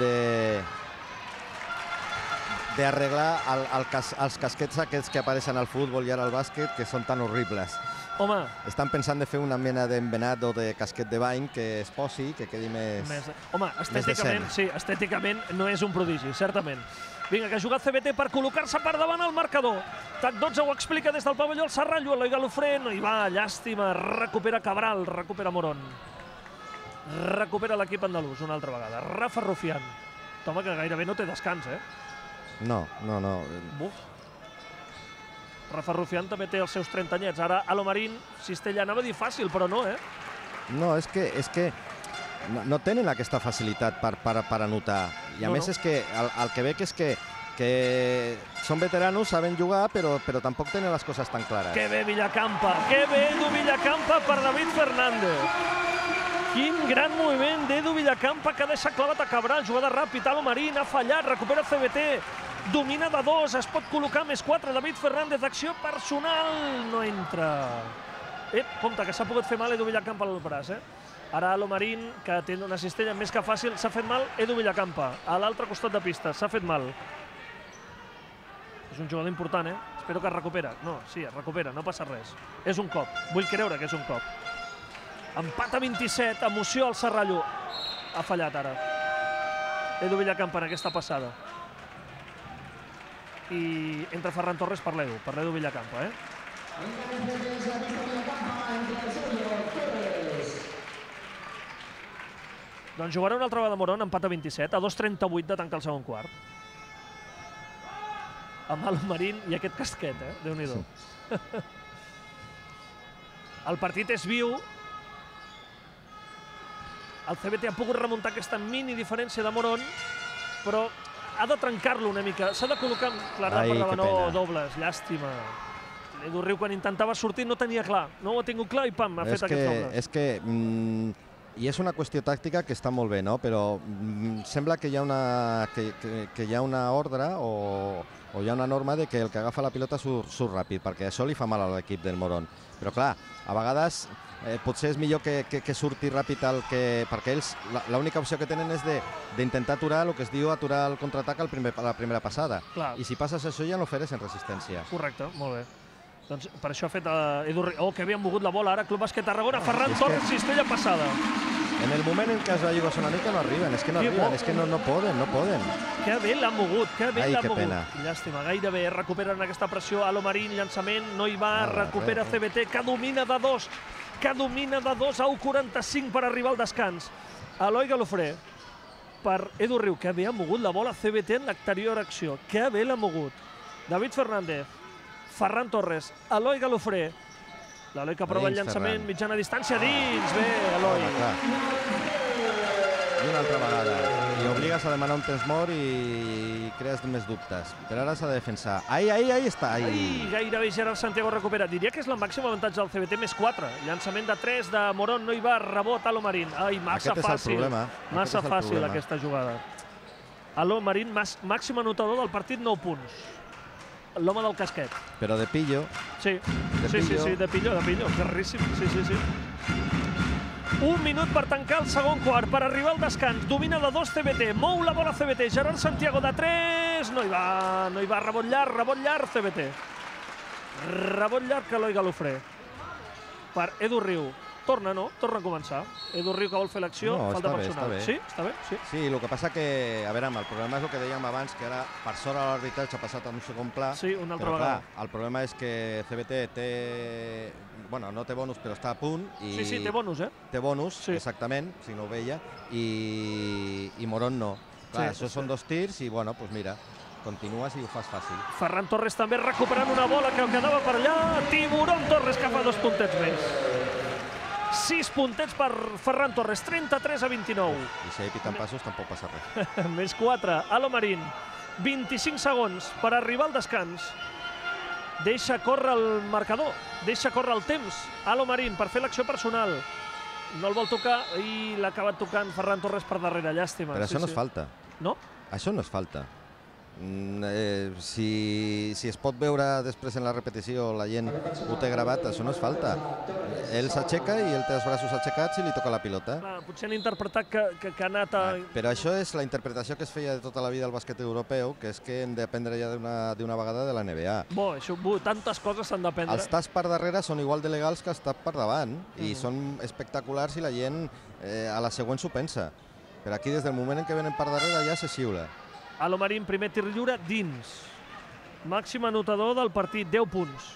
d'arreglar els casquets aquests que apareixen al futbol i ara al bàsquet, que són tan horribles. Home... Estan pensant de fer una mena d'embenat o de casquet de bany que es posi, que quedi més... Home, estèticament no és un prodigi, certament. Vinga, que ha jugat CBT per col·locar-se per davant al marcador. TAC 12 ho explica des del pavelló el Serrallo, Eloi Galofré, no hi va, llàstima, recupera Cabral, recupera Morón. Recupera l'equip andalús una altra vegada. Rafa Rufián. Home, que gairebé no té descans, No. Buf. Rafa Rufián també té els seus 30 anyets. Ara Alo Marín, Cistella, anava a dir fàcil, però no, No, és que no tenen aquesta facilitat per anotar. I a més és que el que veig és que són veteranos, saben jugar, però tampoc tenen les coses tan clares. Que bé Villacampa, que bé Edu Villacampa per David Fernández. Quin gran moviment d'Edu Villacampa que ha deixat clavat a Cabral, jugada ràpida, Alo Marín ha fallat, recupera CBT, domina de 2, es pot col·locar més 4, David Fernández, acció personal, no entra. Compte, que s'ha pogut fer mal Edu Villacampa al braç, Ara Alo Marín, que té una cistella més que fàcil, s'ha fet mal Edu Villacampa, a l'altre costat de pista, s'ha fet mal. És un jugador important, Espero que es recupera. No, sí, es recupera, no passa res. És un cop, vull creure que és un cop. Empat a 27, emoció al Serrallo. Ha fallat ara Edu Villacampa en aquesta passada. I entra Ferran Torres per l'Edu Villacampa, Doncs jugarà una altra vegada Morón, empat a 27, a 2:38 de tancar el segon quart. Amb Alo Marín i aquest casquet, Déu-n'hi-do. El partit és viu. El CBT ha pogut remuntar aquesta mini diferència de Morón, però ha de trencar-lo una mica. S'ha de col·locar clara per davant. No, dobles, llàstima. L'Edu Riu, quan intentava sortir, no tenia clar. No ho ha tingut clar i pam, ha fet aquests dobles. És que... I és una qüestió tàctica que està molt bé, no? Però sembla que hi ha una ordre o hi ha una norma de que el que agafa la pilota surt ràpid, perquè això li fa mal a l'equip del Morón. Però clar, a vegades potser és millor que surti ràpid perquè ells l'única opció que tenen és d'intentar aturar el que es diu aturar el contraatac a la primera passada. I si passes això ja no ofereixen resistència. Correcte, molt bé. Doncs per això ha fet Edu Riu. Oh, que havien mogut la bola ara, Club Bàsquet Tarragona, Ferran Torres, cistella passada. En el moment en què es va jugar una mica no arriben, és que no arriben, és que no poden. Que bé l'ha mogut, que bé l'ha mogut. Pena. Llàstima, gairebé recuperen aquesta pressió. Alo Marín, llançament, no hi va, recupera CBT, que domina de 2, a 1:45 per arribar al descans. Eloi Galofré per Edu Riu, que bé ha mogut la bola CBT en l'exterior acció, que bé l'ha mogut. David Fernández, Ferran Torres, Eloi Galofré, l'Eloi que prova el llançament, mitjana distància, dins, bé, Eloi. I una altra vegada. i obligues a demanar un temps mort i crees més dubtes. Però ara s'ha de defensar. Ahí està. Gairebé Gerard Santiago recupera. Diria que és el màxim avantatge del CBT, més 4. Llançament de 3 de Morón, no hi va, rebot Alo Marín. Ai, massa fàcil. Massa fàcil aquesta jugada. Alo Marín, màxim anotador del partit, 9 punts. L'home del casquet. Però de pillo. Sí, de pillo, carríssim. Sí. 1 minut per tancar el segon quart, per arribar al descans. Domina de 2 CBT, mou la bola CBT. Gerard Santiago de 3, no hi va, rebot llarg CBT. Rebot llarg que Eloi Galofré. Per Edu Riu. Torna a començar. Edu Riu que vol fer l'acció, falta personal. Sí, està bé. Sí, el que passa que, a veure, el problema és el que dèiem abans, que ara, per sort, l'arbitratge ha passat a un segon pla. Sí, una altra vegada. El problema és que CBT té... Bueno, no té bonus, però està a punt. Sí, té bonus, Té bonus, exactament, si no ho veia, i Morón no. Clar, això són 2 tirs i, bueno, doncs mira, continues i ho fas fàcil. Ferran Torres també recuperant una bola que quedava per allà. Tiburón Torres que fa 2 puntets més. 6 puntets per Ferran Torres, 33-29. I si hi pitant passos tampoc passa res. Més 4, Alo Marín. 25 segons per arribar al descans. Deixa córrer el marcador, deixa córrer el temps. Alo Marín per fer l'acció personal. No el vol tocar i l'ha acabat tocant Ferran Torres per darrere, llàstima. Però això no és falta. No? Això no és falta. Si es pot veure després en la repetició, la gent ho té gravat, això no és falta. Ell s'aixeca i ell té els braços aixecats i li toca la pilota. Potser han interpretat que ha anat a... Però això és la interpretació que es feia de tota la vida al bàsquet europeu, que és que hem d'aprendre ja d'una vegada de la NBA. Tantes coses s'han d'aprendre. Els taps per darrere són igual de legals que els taps per davant i són espectaculars i la gent a la següent s'ho pensa. Però aquí, des del moment en què venen per darrere, ja se xiula. Alo Marín, primer tir lliure, dins. Màxim anotador del partit, 10 punts.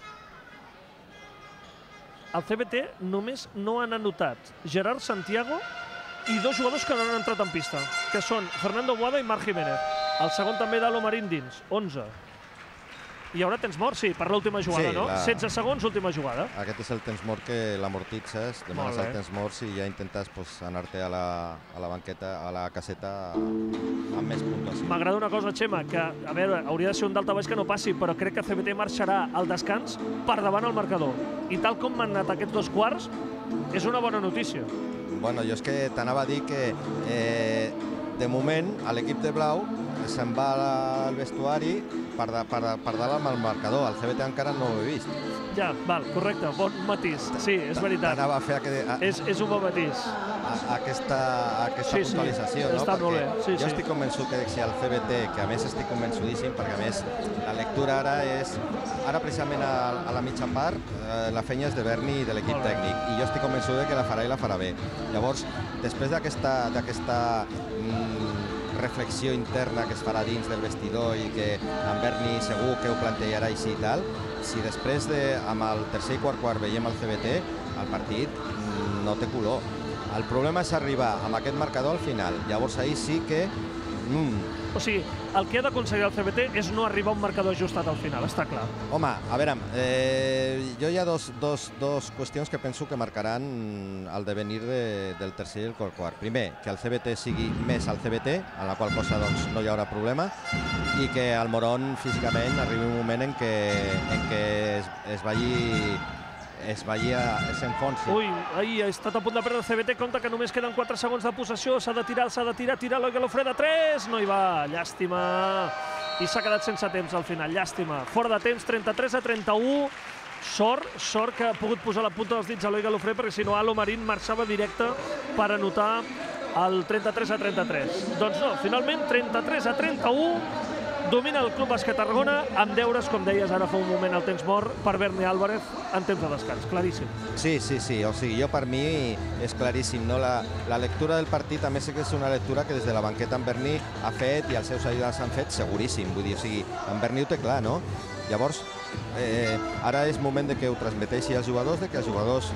El CBT només no han anotat Gerard Santiago i 2 jugadors que no han entrat en pista, que són Fernando Boada i Marc Jiménez. El segon també d'Alo Marín dins, 11. I ara temps mort, sí, per l'última jugada, no? 16 segons, última jugada. Aquest és el temps mort que l'amortitzes, demanes el temps mort si ja intentes anar-te a la banqueta, a la caseta amb més puntuació. M'agrada una cosa, Xema, que, a veure, hauria de ser un daltabaix que no passi, però crec que CBT marxarà al descans per davant el marcador. I tal com m'han anat aquests 2 quarts, és una bona notícia. Bueno, jo és que t'anava a dir que de moment l'equip de blau se'n va al vestuari per dalt amb el marcador. El CBT encara no ho he vist. Ja, val, correcte, bon matís. Sí, és veritat. T'anava a fer és un bon matís. Aquesta puntualització, no? Està molt bé. Jo estic convençut que si el CBT, que a més estic convençudíssim, perquè a més la lectura ara és... Ara precisament a la mitja part la feina és de Berni i de l'equip tècnic i jo estic convençut que la farà i la farà bé. Llavors, després d'aquesta reflexió interna que es farà dins del vestidor i que en Berni segur que ho plantejarà així i tal, si després amb el tercer i quart veiem el CBT, el partit no té color. El problema és arribar amb aquest marcador al final. Llavors ahir sí que... O sigui, el que ha d'aconseguir el CBT és no arribar a un marcador ajustat al final, està clar. Home, a veure, jo hi ha dos qüestions que penso que marcaran el devenir del tercer i el quart. Primer, que el CBT sigui més al CBT, en la qual cosa doncs, no hi haurà problema, i que el Morón físicament arribi un moment en què s'enfonsi. Ui, ha estat a punt de perdre el CBT, compte que només queden 4 segons de possessió, s'ha de tirar Eloi Galofré de 3, no hi va, llàstima. I s'ha quedat sense temps al final, llàstima. Fora de temps, 33-31. Sort que ha pogut posar la punta dels dits a Eloi Galofré, perquè si no Alo Marín marxava directe per anotar el 33-33. Doncs no, finalment 33-31. Domina el Club Bàsquet Tarragona amb deures, com deies ara fa un moment, al temps mort per Berni Álvarez en temps de descans. Claríssim. Sí. O sigui, jo per mi és claríssim. La lectura del partit també sé que és una lectura que des de la banqueta en Berni ha fet i els seus ajudants han fet seguríssim. Vull dir, o sigui, en Berni ho té clar, no? Llavors, ara és moment de que ho transmeteixi als jugadors, de que els jugadors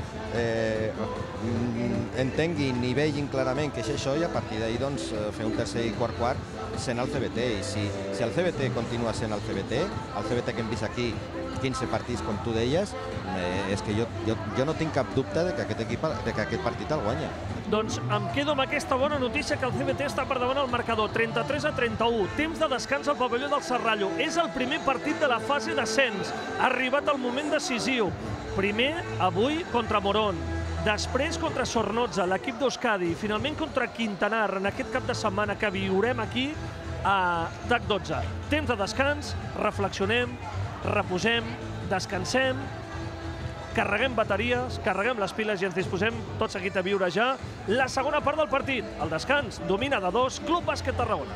entenguin i vegin clarament que és això i a partir d'ahir doncs, fer un tercer i quart sent el CBT. I si el CBT continua sent el CBT que hem vist aquí 15 partits, com tu deies, és que jo no tinc cap dubte de que aquest partit el guanya. Doncs em quedo amb aquesta bona notícia que el CBT està per davant al marcador, 33-31. Temps de descans al pavelló del Serrallo. És el primer partit de la fase d'ascens. Ha arribat el moment decisiu. Primer, avui, contra Morón. Després, contra Sornoza, l'equip d'Euskadi. Finalment, contra Quintanar, en aquest cap de setmana que viurem aquí a TAC 12. Temps de descans, reflexionem, reposem, descansem, carreguem bateries, carreguem les piles i ens disposem tot seguit a viure ja la segona part del partit. El descans domina de 2, Club Bàsquet Tarragona.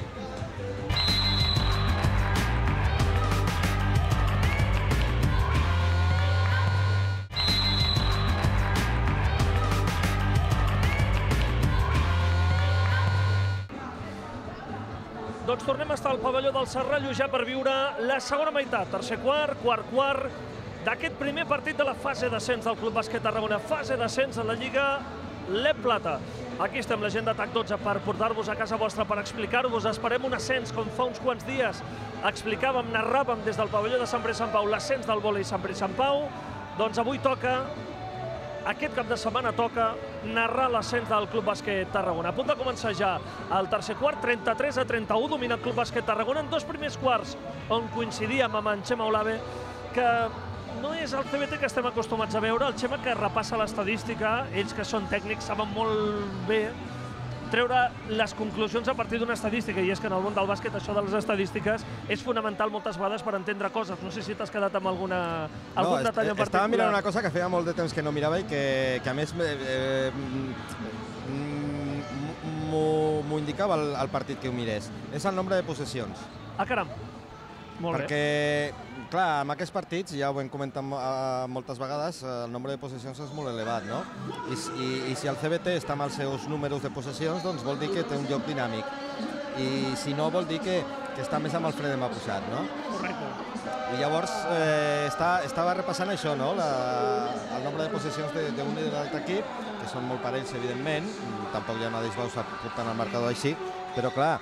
Doncs tornem a estar al pavelló del Serrallo ja per viure la segona meitat, tercer quart, quart d'aquest primer partit de la fase d'ascens del Club Bàsquet Tarragona, fase d'ascens a la Lliga LEP Plata. Aquí estem la gent de TAC 12 per portar-vos a casa vostra, per explicar-vos. Esperem un ascens, com fa uns quants dies explicàvem, narràvem des del pavelló de Sant Pere Sant Pau l'ascens del vòlei Sant Pere Sant Pau. Doncs avui toca, aquest cap de setmana toca narrar l'ascens del Club Bàsquet Tarragona. A punt de començar ja el tercer quart, 33-31, domina el Club Bàsquet Tarragona en dos primers quarts, on coincidíem amb en Xema Olave, que no és el CBT que estem acostumats a veure, el Xema que repassa l'estadística, ells que són tècnics saben molt bé treure les conclusions a partir d'una estadística, i és que en el món del bàsquet això de les estadístiques és fonamental moltes vegades per entendre coses. No sé si t'has quedat amb algun detall en particular. Estava mirant una cosa que feia molt de temps que no mirava i que a més m'ho indicava el partit que ho mirés. És el nombre de possessions. Ah, caram. Molt bé. Perquè, clar, amb aquests partits, ja ho hem comentat moltes vegades, el nombre de possessions és molt elevat, no? I si el CBT està amb els seus números de possessions, doncs vol dir que té un joc dinàmic. I si no, vol dir que està més amb el fre de mà posat, no? Correcte. I llavors estava repassant això, no? El nombre de possessions d'un i de l'altre equip, que són molt parells, evidentment, tampoc ja nadie es va portant el marcador així, però clar,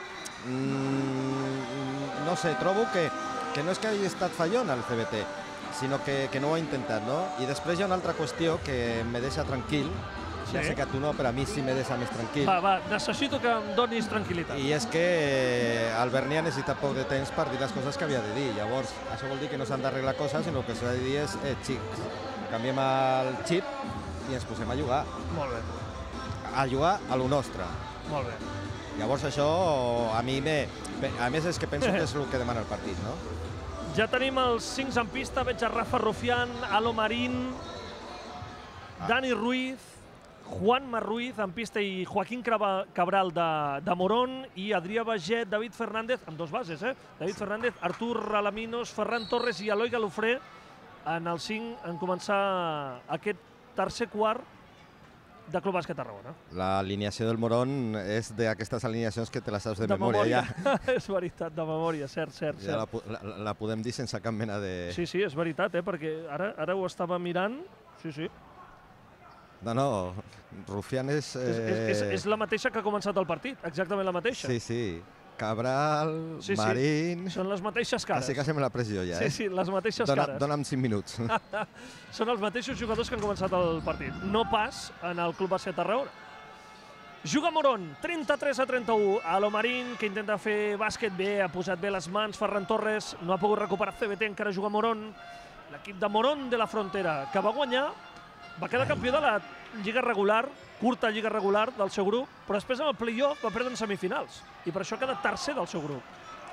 no sé, trobo que no és que hagi estat fallón el CBT, sinó que no ho ha intentat, no? I després hi ha una altra qüestió que me deixa tranquil, ja sé que a tu no, però a mi sí me deixa més tranquil. Va, necessito que em donis tranquil·litat. I és que el Berni ha necessitat poc de temps per dir les coses que havia de dir. Llavors, això vol dir que no s'han d'arreglar coses, sinó que s'ha de dir és, xics, canviem el xip i ens posem a jugar. Molt bé. A jugar a lo nostre. Molt bé. Llavors això a mi a més és que penso que és el que demana el partit, no? Ja tenim els 5 en pista, veig a Rafa Rufián, Alo Marín, Dani Ruiz, Juanma Ruiz en pista i Joaquín Cabral de Morón i Adrià Baget, David Fernández, amb dos bases, David Fernández, Artur Alaminos, Ferran Torres i Eloi Galofré en el 5 en començar aquest tercer quart de Club Bàsquet Tarragona. L'alineació del Morón és d'aquestes alineacions que te la saps de memòria. Ja. És veritat, de memòria, cert. Ja la podem dir sense cap mena de... Sí, és veritat, perquè ara ho estava mirant. Sí. No, Rufián és... És la mateixa que ha començat el partit, exactament la mateixa. Sí. Cabral, Marín... Són les mateixes cares. Quasi me l'ha pres jo ja, Sí, les mateixes cares. Dóna'm 5 minuts. Són els mateixos jugadors que han començat el partit. No pas en el Club Bàsquet Tarragona. Juga Morón, 33-31. Alo Marín, que intenta fer bàsquet bé, ha posat bé les mans. Ferran Torres no ha pogut recuperar CBT, encara juga Morón. L'equip de Morón de la Frontera, que va guanyar, va quedar campió de la lliga regular, curta lliga regular del seu grup, però després en el play-off va perdre en semifinals i per això ha quedat tercer del seu grup.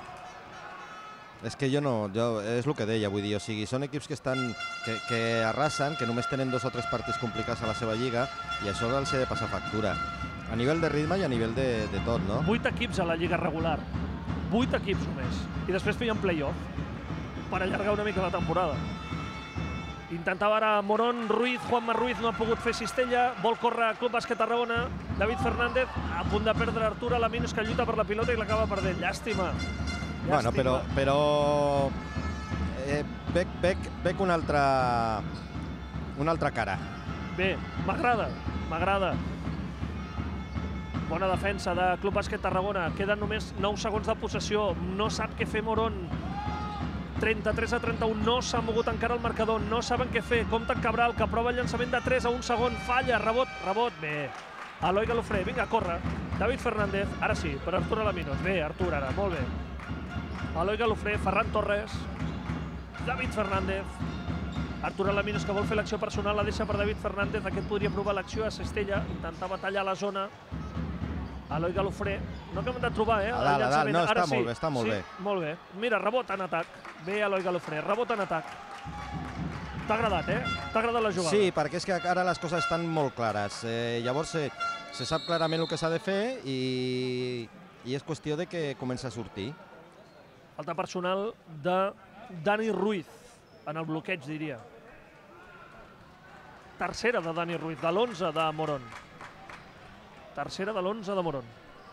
És que és el que deia, vull dir, o sigui, són equips que arrasen, que només tenen 2 o 3 partits complicats a la seva lliga i això els ha de passar factura. A nivell de ritme i a nivell de tot, no? 8 equips a la lliga regular, 8 equips només, i després feien play-off per allargar una mica la temporada. Intentava ara Morón, Ruiz, Juanma Ruiz no ha pogut fer cistella, vol córrer Club Bàsquet Tarragona, David Fernández a punt de perdre Artur Alaminos, que lluita per la pilota i l'acaba perdent. Llàstima. Bueno, però veig una altra cara. Bé, m'agrada. Bona defensa de Club Bàsquet Tarragona, queden només 9 segons de possessió, no sap què fer Morón. 33-31, no s'ha mogut encara el marcador, no saben què fer. Compte Cabral, que prova el llançament de 3 a un segon, falla, rebot, bé. Eloi Galofré, vinga, corre. David Fernández, ara sí, per Artur Alaminos. Bé, Artur, ara, molt bé. Eloi Galofré, Ferran Torres, David Fernández. Artur Alaminos, que vol fer l'acció personal, la deixa per David Fernández. Aquest podria provar l'acció a Cestella, intentar batallar a la zona. Eloi Galofré, no acabem de trobar, a dalt, no, està molt bé. Molt bé. Mira, rebot en atac. Bé, Eloi Galofré, rebot en atac. T'ha agradat, eh? T'ha agradat la jugada? Sí, perquè és que ara les coses estan molt clares. Llavors se sap clarament el que s'ha de fer i és qüestió de que comença a sortir. Falta personal de Dani Ruiz, en el bloqueig, diria. Tercera de Dani Ruiz, de l'11 de Morón. Tercera de l'11 de Morón.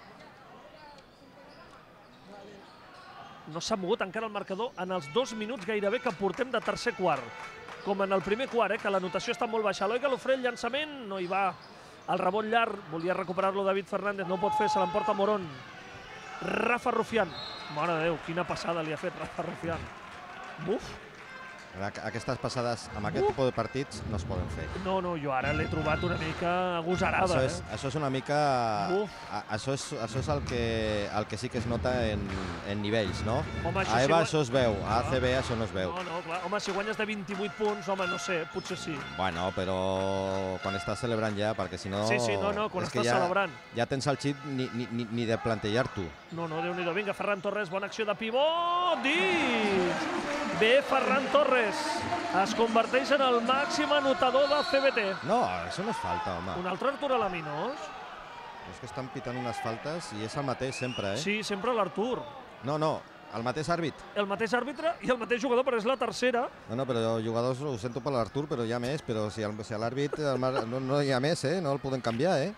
No s'ha mogut encara el marcador en els 2 minuts gairebé que portem de tercer quart. Com en el primer quart, que la notació està molt baixa. Eloi Galofré, el llançament, no hi va. El rebot llarg, volia recuperar-lo David Fernández, no ho pot fer, se l'emporta Morón. Rafa Rufián. Mare de Déu, quina passada li ha fet Rafa Rufián. Buf. Aquestes passades amb aquest tipus de partits no es poden fer. No, jo ara l'he trobat una mica agosarada. Això és una mica... Això és el que sí que es nota en nivells, no? Home, a EVA això es veu, a ACB això no es veu. No, clar. Home, si guanyes de 28 punts, home, no sé, potser sí. Bueno, però quan estàs celebrant ja, perquè si no... Sí, quan estàs celebrant. Ja tens el xip ni de plantejar-t'ho. No, Déu-n'hi-do. Vinga, Ferran Torres, bona acció de pivot. Bé, Ferran Torres es converteix en el màxim anotador del CBT. No, això no és falta, home. Un altre Artur Alaminos. És que estan pitant unes faltes i és el mateix sempre, eh? Sí, sempre l'Artur. No, el mateix àrbit. El mateix àrbitre i el mateix jugador, però és la tercera. No, però jugadors ho sento per l'Artur, però hi ha més. Però si l'àrbit no hi ha més, no el podem canviar, eh?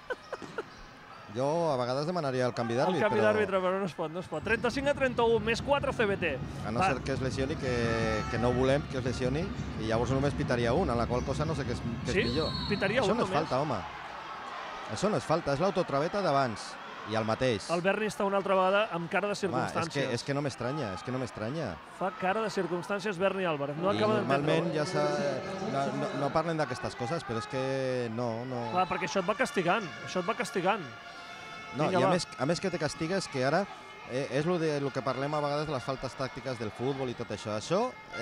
Jo a vegades demanaria el canvi d'àrbitre. El canvi d'àrbitre, però no es pot. 35-31, més 4 CBT. A no ser que es lesioni, que no volem que es lesioni, i llavors només pitaria un, a la qual cosa no sé què és millor. Sí? Pitaria un només. Això no és falta, home. Això no és falta, és l'autotraveta d'abans. I el mateix. El Berni està una altra vegada amb cara de circumstàncies. Home, és que no m'estranya, Fa cara de circumstàncies Berni Álvarez. No acaba d'entendre. Normalment no parlen d'aquestes coses, però és que no. Clar, perquè això et va castigant. No, i a més que te castigues, que ara és el que parlem a vegades de les faltes tàctiques del futbol i tot això. Això,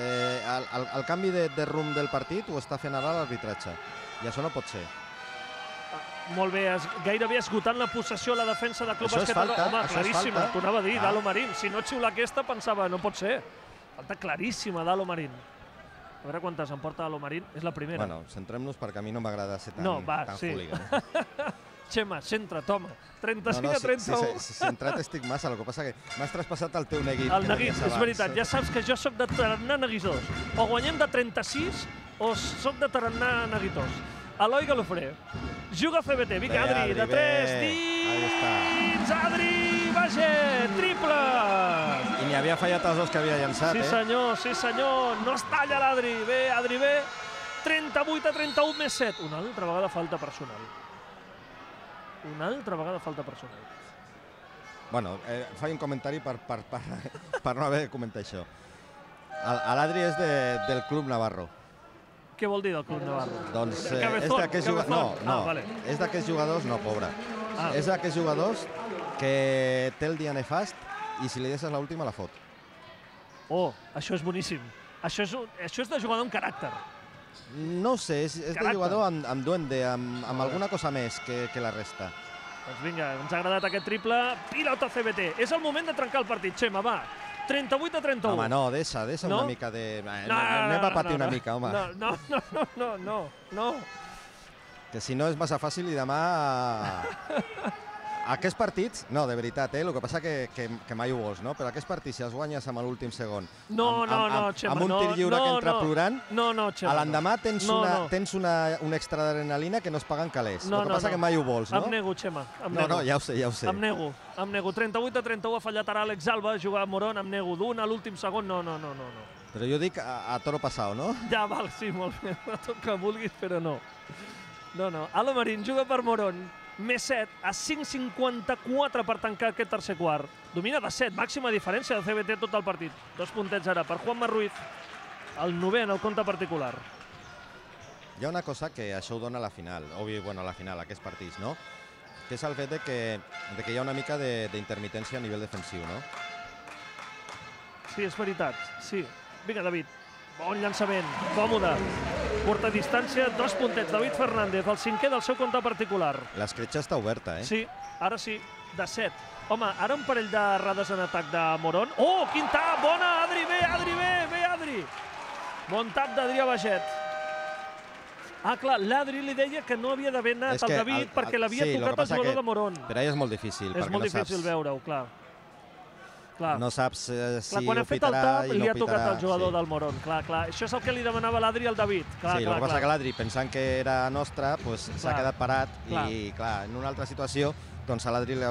el canvi de rumb del partit ho està fent ara l'arbitratge. I això no pot ser. Molt bé, gairebé esgotant la possessió a la defensa de Club Bàsquet Tarragona. Home, claríssima, t'ho anava a dir, Dalo Marín. Si no xiula aquesta, pensava, no pot ser. Falta claríssima, Dalo Marín. A veure quantes en porta Dalo Marín. És la primera. Bueno, centrem-nos perquè a mi no m'agrada ser tan hooligan. Xema, centra't, home. 35-31. Si centrat estic massa, el que passa que m'has traspassat el teu neguit. El neguit, és veritat. Ja saps que jo sóc de tarannà neguitós. O guanyem de 36 o sóc de tarannà neguitós. Eloi Galofré. Juga CBT. Vinga, Adri, de 3 dins. Adri Baiget, triple. I n'hi havia fallat els dos que havia llançat, Sí, senyor. No es talla l'Adri. Bé, Adri, bé. 38-31 més 7. Una altra vegada falta personal. Bueno, faig un comentari per no haver de comentar això. L'Adri és del Club Navarro. Què vol dir del Club Navarro? Doncs és d'aquests jugadors... És d'aquests jugadors, no, pobre. És d'aquests jugadors que té el dia nefast i si li deixes l'última la fot. Oh, això és boníssim. Això és de jugador amb caràcter. No ho sé, és de jugador amb duende, amb alguna cosa més que la resta. Doncs vinga, ens ha agradat aquest triple. Pilota CBT. És el moment de trencar el partit, Xema, va. 38-31. Home, no, deixa una mica de... Anem a patir una mica, home. No. Que si no és massa fàcil i demà... Aquests partits, no, de veritat, el que passa que mai ho vols, no? Però aquests partits, si els guanyes amb l'últim segon, Xema, amb un tir lliure que entra plorant, Xema, a l'endemà tens un extra d'adrenalina que no es paguen calés. El que passa que mai ho vols, no? Em nego, Xema. No, ja ho sé. Em nego. 38-31 ha fallat ara Àlex Alba, ha jugat Morón, em nego d'un a l'últim segon, no. Però jo dic a toro passado, no? Ja, val, sí, molt bé. Tot que vulguis, però no. No. Dalo Marín juga per Morón. més 7, a 5,54 per tancar aquest tercer quart. Domina de 7, màxima diferència del CBT tot el partit. 2 puntets ara per Juanma Ruiz, el 9è en el compte particular. Hi ha una cosa que això ho dona a la final, bueno, a la final, aquests partits, no? Que és el fet de que hi ha una mica d'intermitència a nivell defensiu, no? Sí, és veritat, sí. Vinga, David, bon llançament, còmode. Curta distància, 2 puntets. David Fernández, el 5è del seu compte particular. L'escletxa està oberta, eh? Sí, ara sí, de 7. Home, ara un parell d'errades en atac de Morón. Oh, quin tap! Bona, Adri, bé, Adri, bé, Adri! Bon tap d'Adrià Baget. Ah, clar, l'Adri li deia que no havia d'haver anat al David perquè l'havia tocat el jugador de Morón. Per allà és molt difícil. És molt difícil veure-ho, clar. No saps si quan ho ha fet el pitarà tap, i no li ha tocat pitarà. el jugador del Morón. Clar. Això és el que li demanava l'Adri al David. Sí, el que passa que l'Adri, pensant que era nostre, s'ha quedat parat i, clar, en una altra situació, doncs a l'Adri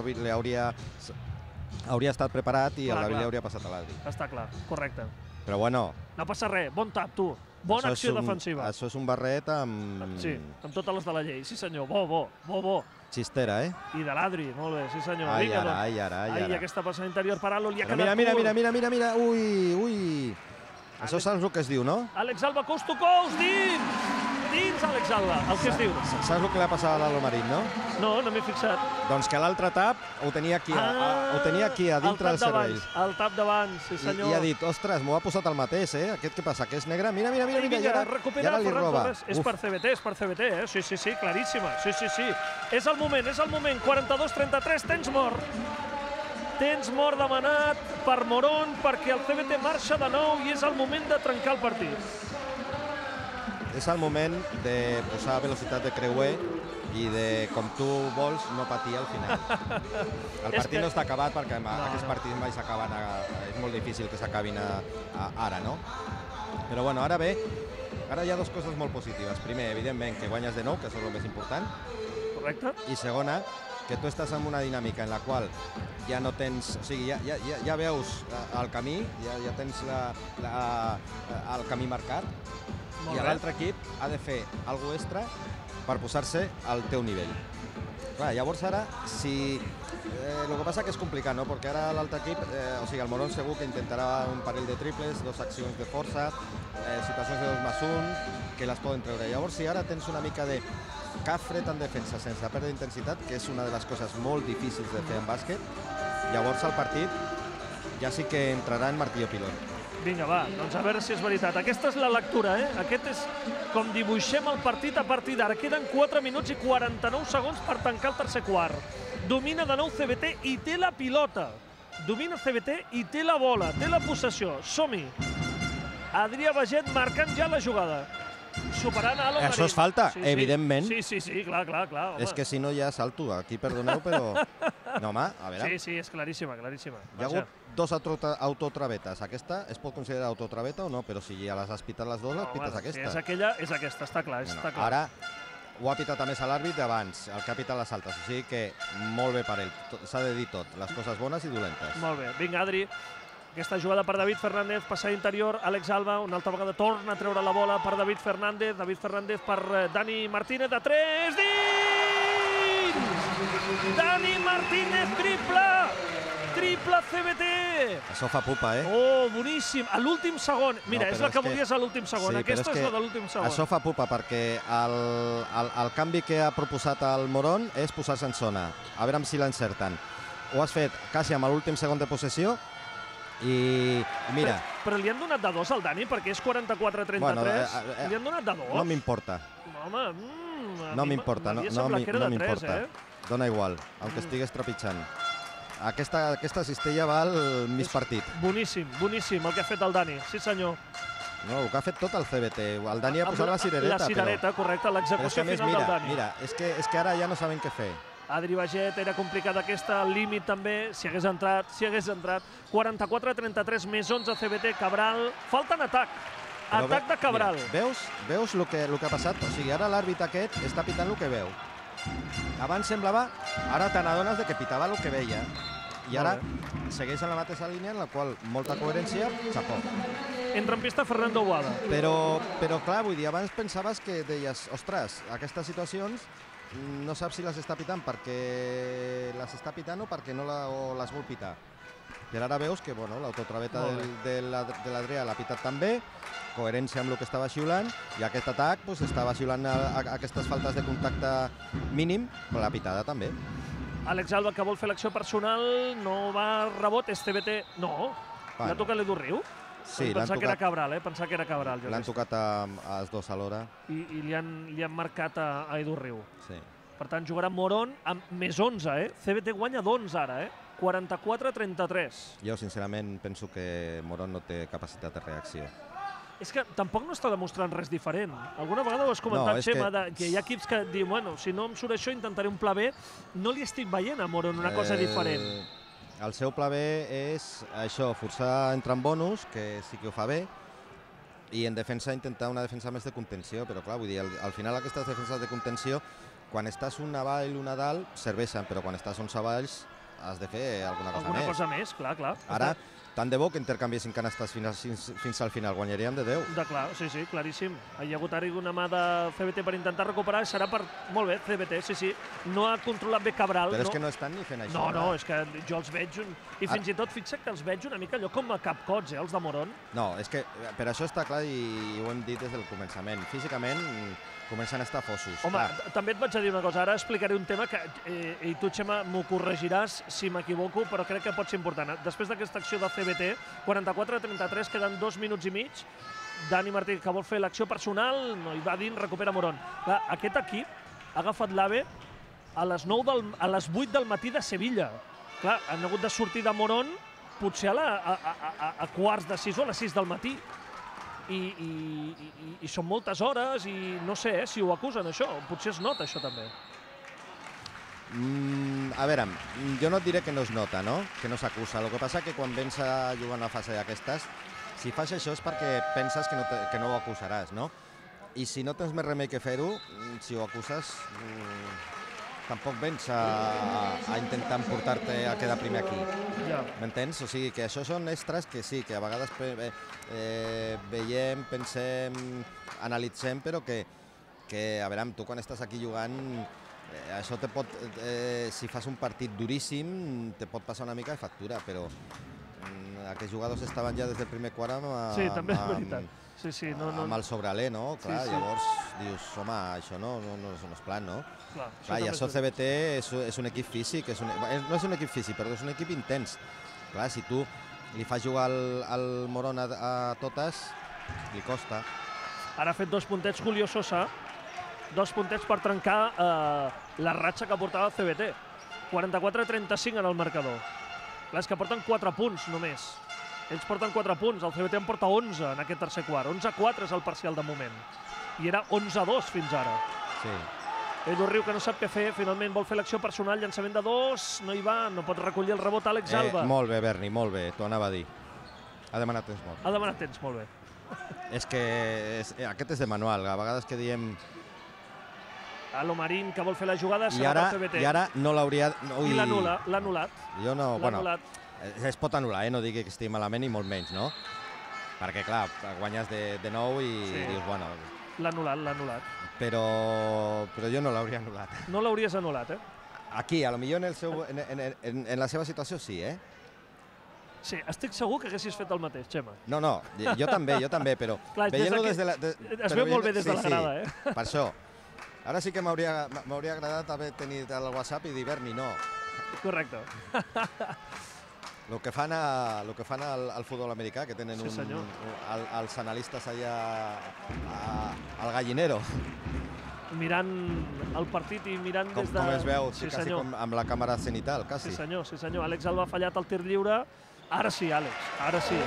hauria estat preparat i el David li hauria passat a l'Adri. Està clar, correcte. Però bueno... No passa res, bon tap, tu. Bona acció defensiva. Això és un barret amb... Sí, amb totes les de la llei. Sí, senyor, bo. Xistera, eh? I de l'Adri, molt bé, sí senyor. Ai, ara. Ai, aquesta passa interior per Alo, li ha quedat Mira, ui. Això saps el que es diu, no? Àlex Alba, coast to coast, dins, Àlex Alba, el que es diu. Saps el que li ha passat a l'Alo Marín, no? No m'he fixat. Doncs que l'altre tap ho tenia aquí a dintre del cervell. El tap d'abans, sí senyor. I ha dit, ostres, m'ho ha posat el mateix, eh? Aquest que passa, que és negre, mira, i ara li roba. És per CBT, eh? Sí, claríssima. Sí. És el moment, 42-33, temps mort demanat per Morón perquè el CBT marxa de nou i és el moment de trencar el partit. És el moment de posar velocitat de creuer i de, com tu vols, no patir al final. El partit no està acabat perquè aquests partits mai s'acaben, és molt difícil que s'acabin ara, no? Però bueno, ara hi ha dues coses molt positives. Primer, evidentment, que guanyes de nou, que és el més important. Correcte. I segona, que tu estàs en una dinàmica en la qual ja no tens... O sigui, ja veus el camí, ja tens el camí marcat, i l'altre equip ha de fer alguna cosa extra per posar-se al teu nivell. Clar, llavors ara, el que passa que és complicat, no? Perquè ara l'altre equip, o sigui, el Morón segur que intentarà un parell de triples, 2 accions de força, situacions de 2+1, que les poden treure. Llavors, si ara tens una mica de cap fred en defensa sense perdre intensitat, que és una de les coses molt difícils de fer en bàsquet, llavors el partit ja sí que entrarà en martillo pilón. Vinga, va, doncs a veure si és veritat. Aquesta és la lectura, eh? Aquest és com dibuixem el partit a partir d'ara. Queden 4 minuts i 49 segons per tancar el tercer quart. Domina de nou CBT i té la pilota. Domina CBT i té la bola, té la possessió. Som-hi. Adrià Baget marcant ja la jugada. Superant Alo Marín. Això és falta, evidentment. Sí, clar, home. És que si no ja salto, aquí perdoneu, però... No, home, a veure... Sí, és claríssima. Hi ha hagut 2 autotravetes. Aquesta es pot considerar autotraveta o no, però si ja les has pitat les dues, les pites aquesta. Si és aquella, és aquesta, està clar. Ara ho ha pitat a més a l'àrbit d'abans, el que ha pitat les altres. O sigui que molt bé per ell, s'ha de dir tot, les coses bones i dolentes. Molt bé, vinga, Adri. Aquesta jugada per David Fernández, passar interior, Àlex Alba, una altra vegada torna a treure la bola per David Fernández per Dani Martínez, de 3, dins! Dani Martínez, triple CBT! Això fa pupa, eh? Oh, boníssim, a l'últim segon. Mira, és la que volies a l'últim segon, aquesta és la de l'últim segon. Això fa pupa perquè el canvi que ha proposat el Morón és posar-se en zona, a veure si l'encerten. Ho has fet quasi amb l'últim segon de possessió, i mira... Però li han donat de 2 al Dani perquè és 44-33. Li han donat de 2? No m'importa. Home, no m'importa, no m'importa. Dona igual, aunque estigués trepitjant. Aquesta cistella val mig partit. Boníssim el que ha fet el Dani, sí senyor. No, el que ha fet tot el CBT. El Dani ha posat la cirereta. La cirereta, correcte, l'execució final del Dani. Mira, és que ara ja no saben què fer. Adri Baget, era complicada aquesta, al límit també, si hagués entrat. 44-33, més 11 CBT, Cabral. Falta en atac. Atac de Cabral. Veus el que ha passat? O sigui, ara l'àrbit aquest està pitant el que veu. Abans semblava, ara te n'adones que pitava el que veia. I ara segueix en la mateixa línia, en la qual molta coherència, xapó. Entra en pista Fernando Boada. Però clar, vull dir, abans pensaves que deies, ostres, aquestes situacions no sap si les està pitant perquè les està pitant o perquè no les vol pitar. I ara veus que l'autotraveta de l'Adrià l'ha pitat també, coherència amb el que estava xiulant, i aquest atac estava xiulant aquestes faltes de contacte mínim, però la pitada també. Àlex Alba, que vol fer l'acció personal, no va rebot, és CBT... No, l'ha tocat l'Edu Riu? Sí, pensava que era Cabral, pensava que era Cabral. L'han tocat als dos alhora. I li han marcat a Edu Riu. Sí. Per tant, jugarà Morón amb més 11, CBT guanya d'11 ara, 44-33. Jo, sincerament, penso que Morón no té capacitat de reacció. És que tampoc no està demostrant res diferent. Alguna vegada ho has comentat, Xema, que hi ha equips que diuen, bueno, si no em surt això, intentaré un pla B. No li estic veient a Morón una cosa diferent. El seu pla B és això, forçar entrar en bonus, que sí que ho fa bé, i en defensa intentar una defensa més de contenció, però clar, vull dir, al final aquestes defenses de contenció, quan estàs un avall, un a dalt, serveixen, però quan estàs 11 avalls has de fer alguna cosa més. Alguna cosa més, clar. Ara, tant de bo que intercanviessin canastes fins al final, guanyaríem de 10. Clar, sí, claríssim. Hi ha hagut ara una mà de CBT per intentar recuperar, serà per... Molt bé, CBT, sí. No ha controlat bé Cabral. Però és que no estan ni fent això. No, és que jo els veig... I fins i tot, fixa't que els veig una mica allò com a capcots, els de Morón. No, és que per això està clar i ho hem dit des del començament. Físicament comencen a estar fossos. Home, també et vaig a dir una cosa. Ara explicaré un tema que, i tu, Xema, m'ho corregiràs si m'equivoco, però crec que pot ser important. Després d'aquesta acció de CBT, 44-33, queden 2 minuts i mig. Dani Martí, que vol fer l'acció personal, no hi va dins, recupera Morón. Clar, aquest equip ha agafat l'AVE a les 8 del matí de Sevilla. Clar, han hagut de sortir de Morón potser a quarts de 6 o a les 6 del matí. I són moltes hores i no sé si ho acusen, això. Potser es nota, això, també. A veure, jo no et diré que no es nota, no? Que no s'acusa. El que passa que quan vens a jugar una fase d'aquestes, si fas això és perquè penses que no ho acusaràs, no? I si no tens més remei que fer-ho, si ho acuses, tampoc vens a intentar emportar-te a quedar primer aquí. M'entens? O sigui, que això són extras que sí, que a vegades veiem, pensem, analitzem, però que a veure, tu quan estàs aquí jugant, això te pot, si fas un partit duríssim, te pot passar una mica de factura, però aquests jugadors estaven ja des del primer quart amb el sobralé, no? Clar, llavors dius, home, això no és plan, no? Clar, i això CBT és un equip físic, no és un equip físic, però és un equip intens. Clar, si tu li fas jugar al Morón a totes, li costa. Ara ha fet 2 puntets Julio Sosa, 2 puntets per trencar la ratxa que portava el CBT. 44-35 en el marcador. Clar, és que porten 4 punts només. Ells porten 4 punts, el CBT en porta 11 en aquest tercer quart. 11-4 és el parcial de moment. I era 11-2 fins ara. Sí. Edu Riu, que no sap què fer, finalment vol fer l'acció personal, llançament de 2, no hi va, no pot recollir el rebot Àlex Alba. Molt bé, Berni, molt bé, t'ho anava a dir. Ha demanat temps molt. Ha demanat temps, molt bé. És que aquest és de manual, a vegades que diem... Alomarín, que vol fer la jugada, serà pel CBT. I ara no l'hauria... I l'ha anul·lat. Jo no, bueno, es pot anul·lar, no digui que estigui malament ni molt menys, no? Perquè, clar, guanyes de nou i dius, bueno... L'ha anul·lat. Però jo no l'hauria anul·lat. No l'hauries anul·lat, Aquí, potser en la seva situació sí, Sí, estic segur que haguessis fet el mateix, Xema. No, jo també, però... Veient-ho des de la... Es veu molt bé des de la grada, Per això. Ara sí que m'hauria agradat haver tenit el WhatsApp i dir, Berni, no. Correcte. El que fan al futbol americà, que tenen els analistes allà al gallinero. Mirant el partit i mirant des de... Com es veu, quasi com amb la càmera cenital, quasi. Sí senyor. Àlex Alba ha fallat el tir lliure. Ara sí, Àlex, ara sí.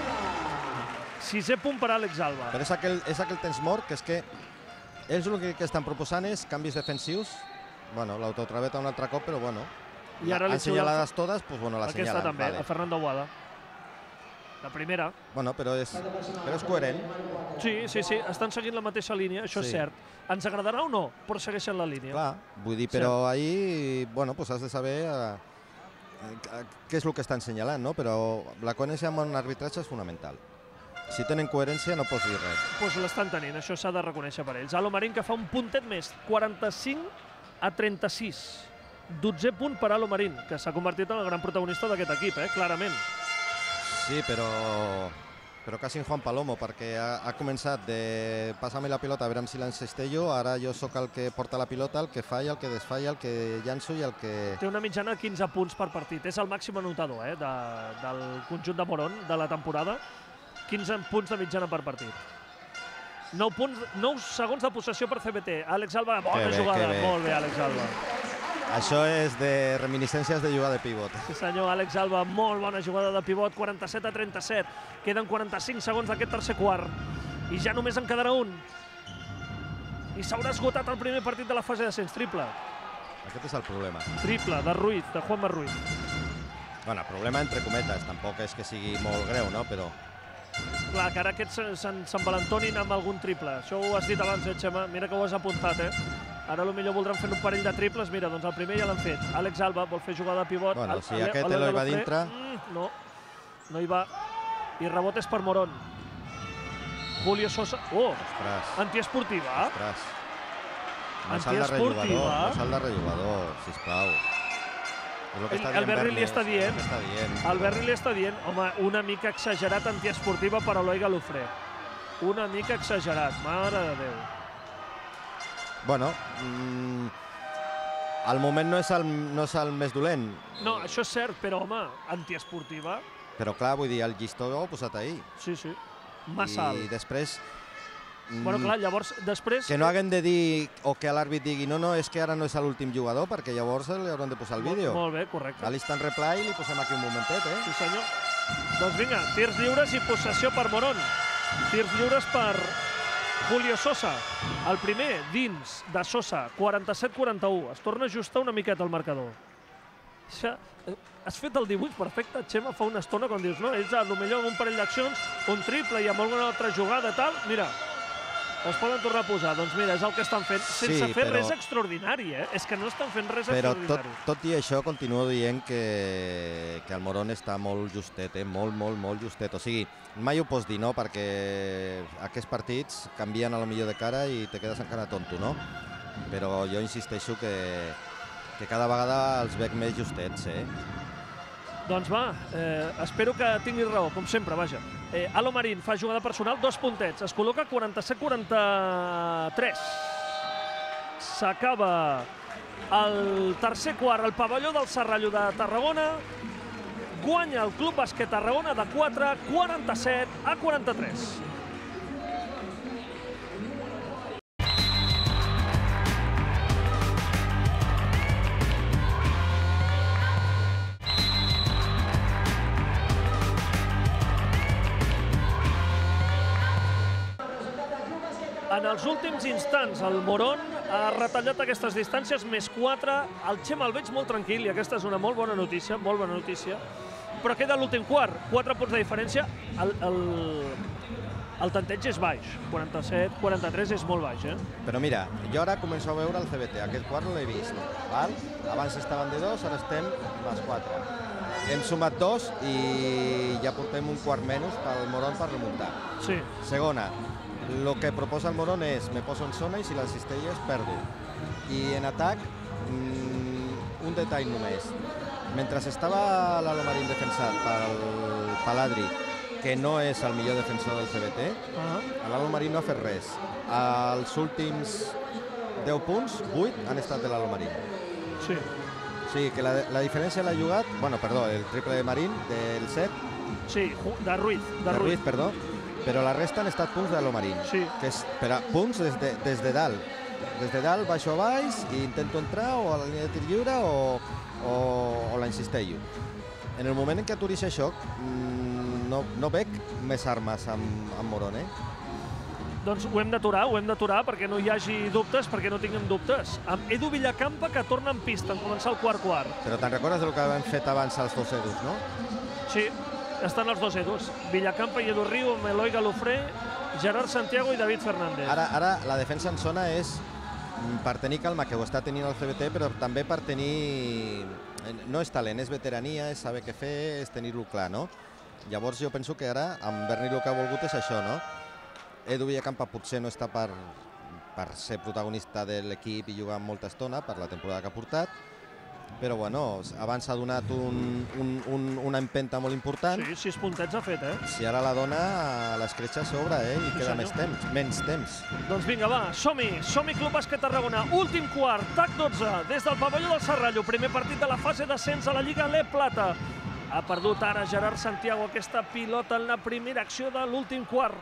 6è punt per Àlex Alba. Però és aquell temps mort, que és que ells el que estan proposant és canvis defensius. Bueno, l'autotraveta un altre cop, però bueno. Ensenyalades totes, doncs bueno, la senyalen. Aquesta també, a Fernando Aguada. La primera. Bueno, però és coherent. Sí, estan seguint la mateixa línia, això és cert. Ens agradarà o no, però segueixen la línia. Clar, vull dir, però ahir, bueno, has de saber què és el que estan senyalant, no? Però la coherència amb un arbitratge és fonamental. Si tenen coherència no pots dir res. Doncs l'estan tenint, això s'ha de reconèixer per ells. Alomarín, que fa un puntet més, 45 a 36. 12è punt per Alo Marín, que s'ha convertit en el gran protagonista d'aquest equip, clarament. Sí, però quasi en Juan Palomo, perquè ha començat de passar-me la pilota a veure si l'encestello, ara jo sóc el que porta la pilota, el que falla, el que desfalla, el que llanço i el que... Té una mitjana de 15 punts per partit, és el màxim anotador del conjunt de Morón de la temporada, 15 punts de mitjana per partit. 9 segons de possessió per CBT, Àlex Alba, bona jugada, molt bé Àlex Alba. Això és de reminiscències de jugar de pivot. Sí senyor, Àlex Alba, molt bona jugada de pivot, 47-37. Queden 45 segons d'aquest tercer quart. I ja només en quedarà un. I s'haurà esgotat el primer partit de la fase d'ascens, triple. Aquest és el problema. Triple de Ruiz, de Juanma Ruiz. Bueno, problema entre cometes, tampoc és que sigui molt greu, no? Però... Clar, que ara aquests s'envalentonin amb algun triple. Això ho has dit abans, Xema? Mira que ho has apuntat, Ara potser voldran fer un parell de triples. Mira, doncs el primer ja l'han fet. Àlex Alba vol fer jugada de pivot. Bueno, si aquest Eloi va dintre... No hi va. I rebot és per Morón. Julio Sosa... Oh! Antiesportiva. Ostres. No salt de rejugador, sisplau. El Berri li està dient. El Berri li està dient, home, una mica exagerat antiesportiva per Eloi Galofré. Una mica exagerat, mare de Déu. Bueno, al moment no és el més dolent. No, això és cert, però, home, antiesportiva... Però, clar, vull dir, el llistó ho ha posat ahir. Sí, massa alt. I després... Bueno, clar, llavors, després... Que no haguem de dir, o que l'àrbit digui, no, és que ara no és l'últim jugador, perquè llavors li hauran de posar el vídeo. Molt bé, correcte. A l'instant replay li posem aquí un momentet, Sí, senyor. Doncs vinga, tirs lliures i possessió per Morón. Tirs lliures per Julio Sosa. El primer, dins de Sosa, 47-41. Es torna a ajustar una miqueta el marcador. Has fet el dibuix perfecte, Xema, fa una estona, quan dius, no, ells potser amb un parell d'accions, un triple i amb alguna altra jugada, tal, mira, es poden tornar a posar. Doncs mira, és el que estan fent, sense fer res extraordinari, És que no estan fent res extraordinari. Però tot i això, continuo dient que el Morón està molt justet, molt justet. O sigui, mai ho pots dir, no?, perquè aquests partits canvien a lo millor de cara i te quedes encara tonto, no? Però jo insisteixo que cada vegada els veig més justets, Doncs va, espero que tinguis raó, com sempre, vaja. Alo Marín fa jugada personal, 2 puntets, es col·loca 47-43. S'acaba el tercer quart, el pavelló del Serrallo de Tarragona. Guanya el Club Bàsquet Tarragona de 47-43. En els últims instants, el Morón ha retallat aquestes distàncies, més 4. El Xema el veig molt tranquil i aquesta és una molt bona notícia, però queda l'últim quart, 4 punts de diferència. El tanteig és baix, 47-43 és molt baix, Però mira, jo ara començo a veure el CBT, aquest quart no l'he vist, val? Abans estaven de 2, ara estem més 4. Hem sumat 2 i ja portem un quart menys pel Morón per remuntar. Sí. Segona, el que proposa el Morón és me poso en zona i si l'assistelles perdo. I en atac, un detall només. Mentre estava l'Alo Marín defensat pel Paladri, que no és el millor defensor del CBT, l'Alo Marín no ha fet res. Els últims 10 punts, 8 han estat de l'Alo Marín. Sí. Sí, que la diferència l'ha jugat, el triple de Marín, del 7. Sí, de Ruiz. De Ruiz, perdó. Però la resta han estat punts de l'Alo Marín. Sí. Que és punts des de dalt. Des de dalt baixo a baix i intento entrar o a la línia de tir lliure o la insisteixo. En el moment en què aturis això, no veig més armes amb Morón, Doncs ho hem d'aturar perquè no hi hagi dubtes, perquè no tinguem dubtes. Amb Edu Villacampa, que torna en pista en començar el quart. Però te'n recordes del que hem fet abans els dos Edus, no? Sí, estan els dos Edus. Villacampa i Edu Riu, amb Eloi Galofré, Gerard Santiago i David Fernández. Ara la defensa en zona és per tenir calma, que ho està tenint el CBT, però també per tenir... No és talent, és veterania, és saber què fer, és tenir-ho clar, no? Llavors jo penso que ara, amb Berni el que ha volgut és això, no? Edu Villacampa potser no està per per ser protagonista de l'equip i jugar molta estona per la temporada que ha portat, però bueno, abans s'ha donat una empenta molt important. Sí, 6 puntets ha fet, Si ara la dona, l'escletxa s'obre, i queda menys temps. Doncs vinga, va, som-hi Club Bàsquet Tarragona. Últim quart, TAC 12, des del pavelló del Serrallo. Primer partit de la fase d'ascens a la Lliga Le Plata. Ha perdut ara Gerard Santiago aquesta pilota en la primera acció de l'últim quart.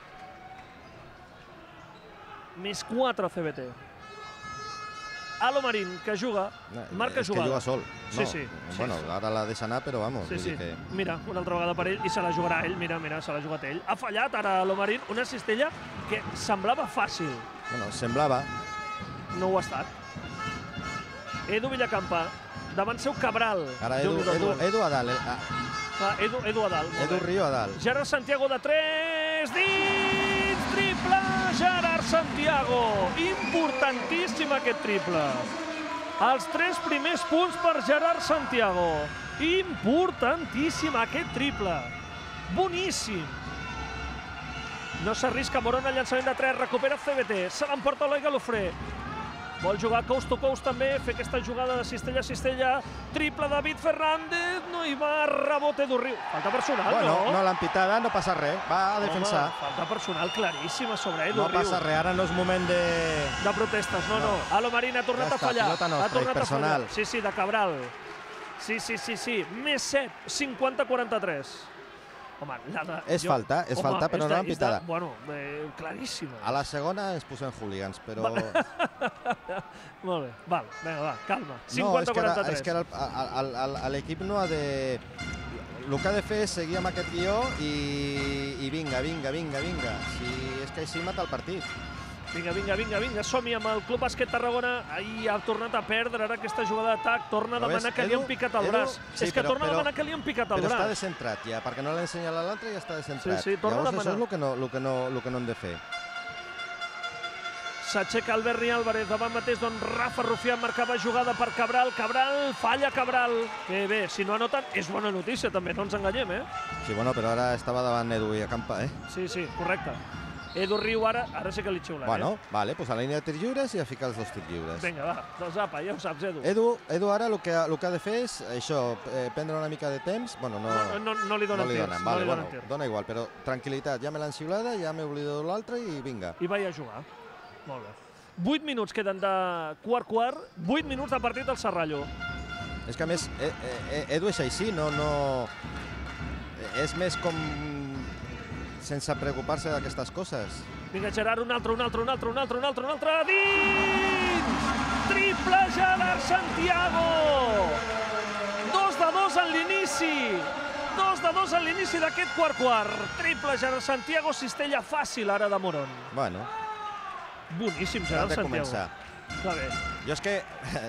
Més 4 CBT. Alo Marín, que juga, marca jugada. És que juga sol. Sí. Bueno, ara la deixa anar, però vamos. Sí. Mira, una altra vegada per ell i se la jugarà ell. Mira, se l'ha jugat ell. Ha fallat ara Alo Marín una cistella que semblava fàcil. Bueno, semblava. No ho ha estat. Edu Villacampa, davant seu Cabral. Ara Edu a dalt. Edu a dalt. Edu Rio a dalt. Gerard Santiago de 3, dins, triple, Gerard Santiago. Importantíssim aquest triple. Els 3 primers punts per Gerard Santiago. Importantíssim aquest triple. Boníssim. No s'arrisca Morón al llançament de 3, recupera CBT, se l'emporta Eloi Galofré. Vol jugar coast to coast també, fer aquesta jugada de cistella a cistella. Triple David Fernández, no hi va, rebote Edu Riu. Falta personal, no? No l'han pitada, no passa res, va a defensar. Falta personal claríssima sobre Edu Riu. No passa res, ara no és moment de protestes, no. Alo Marín ha tornat a fallar. Pilota nostra, és personal. Sí, de Cabral. Sí. Més 7, 50-43. Home, és falta, però no l'han pitada. Bueno, claríssima. A la segona ens posem hooligans, però... Molt bé, val, vinga, va, calma. 50-43. És que l'equip no ha de... El que ha de fer és seguir amb aquest guió i vinga. És que així mata el partit. Vinga, som-hi amb el Club Bàsquet Tarragona. Ahir ha tornat a perdre ara aquesta jugada d'atac. Torna a demanar que li han picat el braç. És que torna a demanar que li han picat el braç. Però està descentrat ja, perquè no l'ha ensenyat a l'altre i ja està descentrat. Sí, torna a demanar. Llavors això és el que no hem de fer. S'aixeca el Berni Álvarez, davant mateix d'on Rafa Rufián marcava jugada per Cabral. Falla Cabral. Bé, si no anoten, és bona notícia també, no ens enganyem, Sí, bueno, però ara estava davant Edu Villacampa, Sí, correcte. Edu Riu ara sí que li xiula, Bueno, vale, pues a la línia de tirs lliures i a ficar els 2 tirs lliures. Vinga, va, doncs apa, ja ho saps, Edu. Edu ara el que ha de fer és això, prendre una mica de temps. Bueno, no li donen temps. Vale, bueno, dona igual, però tranquil·litat, ja me l'han xiulada, ja m'he oblidat de l'altre i vinga. I vaig a jugar. Molt bé. 8 minuts queden de quart, 8 minuts de partit al Serrallo. És que a més, Edu és així, no... És més com... sense preocupar-se d'aquestes coses. Vinga, Gerard, un altre. Dins! Triple Gerard Santiago! 2 de 2 en l'inici. 2 de 2 en l'inici d'aquest quart. Triple Gerard Santiago, cistella fàcil ara de Morón. Bueno. Boníssim, Gerard Santiago. Clar bé. Jo és que...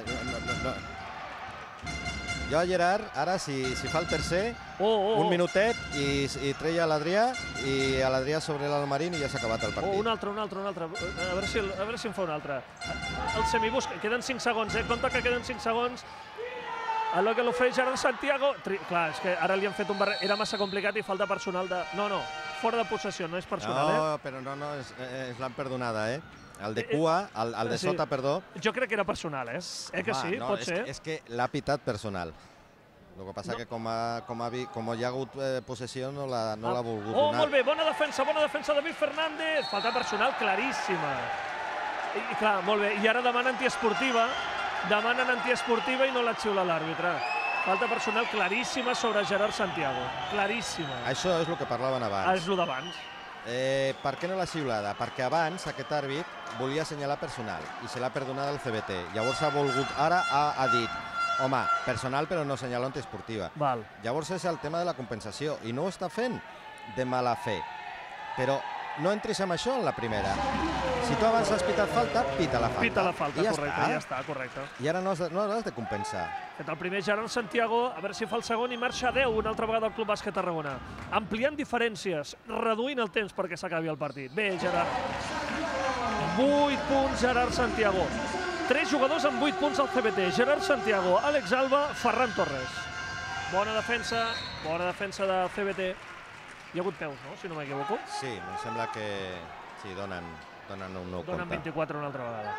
Jo a Gerard, ara, si fa el tercer, un minutet i treia l'Adrià i a l'Adrià sobre l'Almarín i ja s'ha acabat el partit. Un altre. A veure si en fa un altre. El semibús, queden 5 segons, Compte que queden 5 segons. El que l'ofereix Gerard Santiago... Clar, és que ara li han fet un barret. Era massa complicat i falta personal de... No, fora de possessió, no és personal, No, però no, és l'han perdonada, El de cua, el de sota, perdó. Jo crec que era personal, que sí, pot ser. És que l'ha pitat personal. El que passa que com hi ha hagut possessió no l'ha volgut donar. Molt bé, bona defensa de David Fernández. Falta personal claríssima. I clar, molt bé, i ara demanen antiesportiva i no la xiula l'àrbitre. Falta personal claríssima sobre Gerard Santiago. Claríssima. Això és el que parlaven abans. És el d'abans. Per què no l'ha xiulada? Perquè abans aquest àrbit volia assenyalar personal i se l'ha perdonat al CBT. Llavors ara ha dit, home, personal però no assenyalar antiesportiva. Llavors és el tema de la compensació i no ho està fent de mala fe. Però no entris amb això en la primera. Si tu abans has pitat falta, pita la falta. Pita la falta, correcte, ja està, correcte. I ara no has de compensar. Fet el primer Gerard Santiago, a veure si fa el segon i marxa a 10 una altra vegada al Club Bàsquet Tarragona. Ampliant diferències, reduint el temps perquè s'acabi el partit. Bé, Gerard. 8 punts, Gerard Santiago. 3 jugadors amb 8 punts al CBT. Gerard Santiago, Àlex Alba, Ferran Torres. Bona defensa de CBT. Hi ha hagut peus, no?, si no m'equivoco. Sí, em sembla que sí, donen Donen un nou compte. Donen 24 una altra vegada.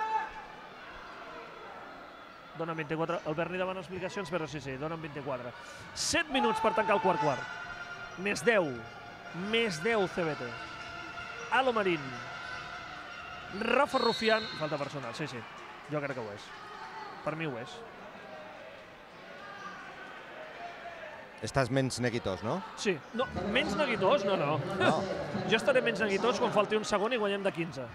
Donen 24. El Berni demana explicacions, però sí, donen 24. 7 minuts per tancar el quart. Més 10. Més 10 CBT. Alo Marín. Rafa Rufián. Falta personal, sí. Jo crec que ho és. Per mi ho és. Estàs menys neguitós, no? Sí. No, menys neguitós? No. Jo estaré menys neguitós quan falti un segon i guanyem de 15.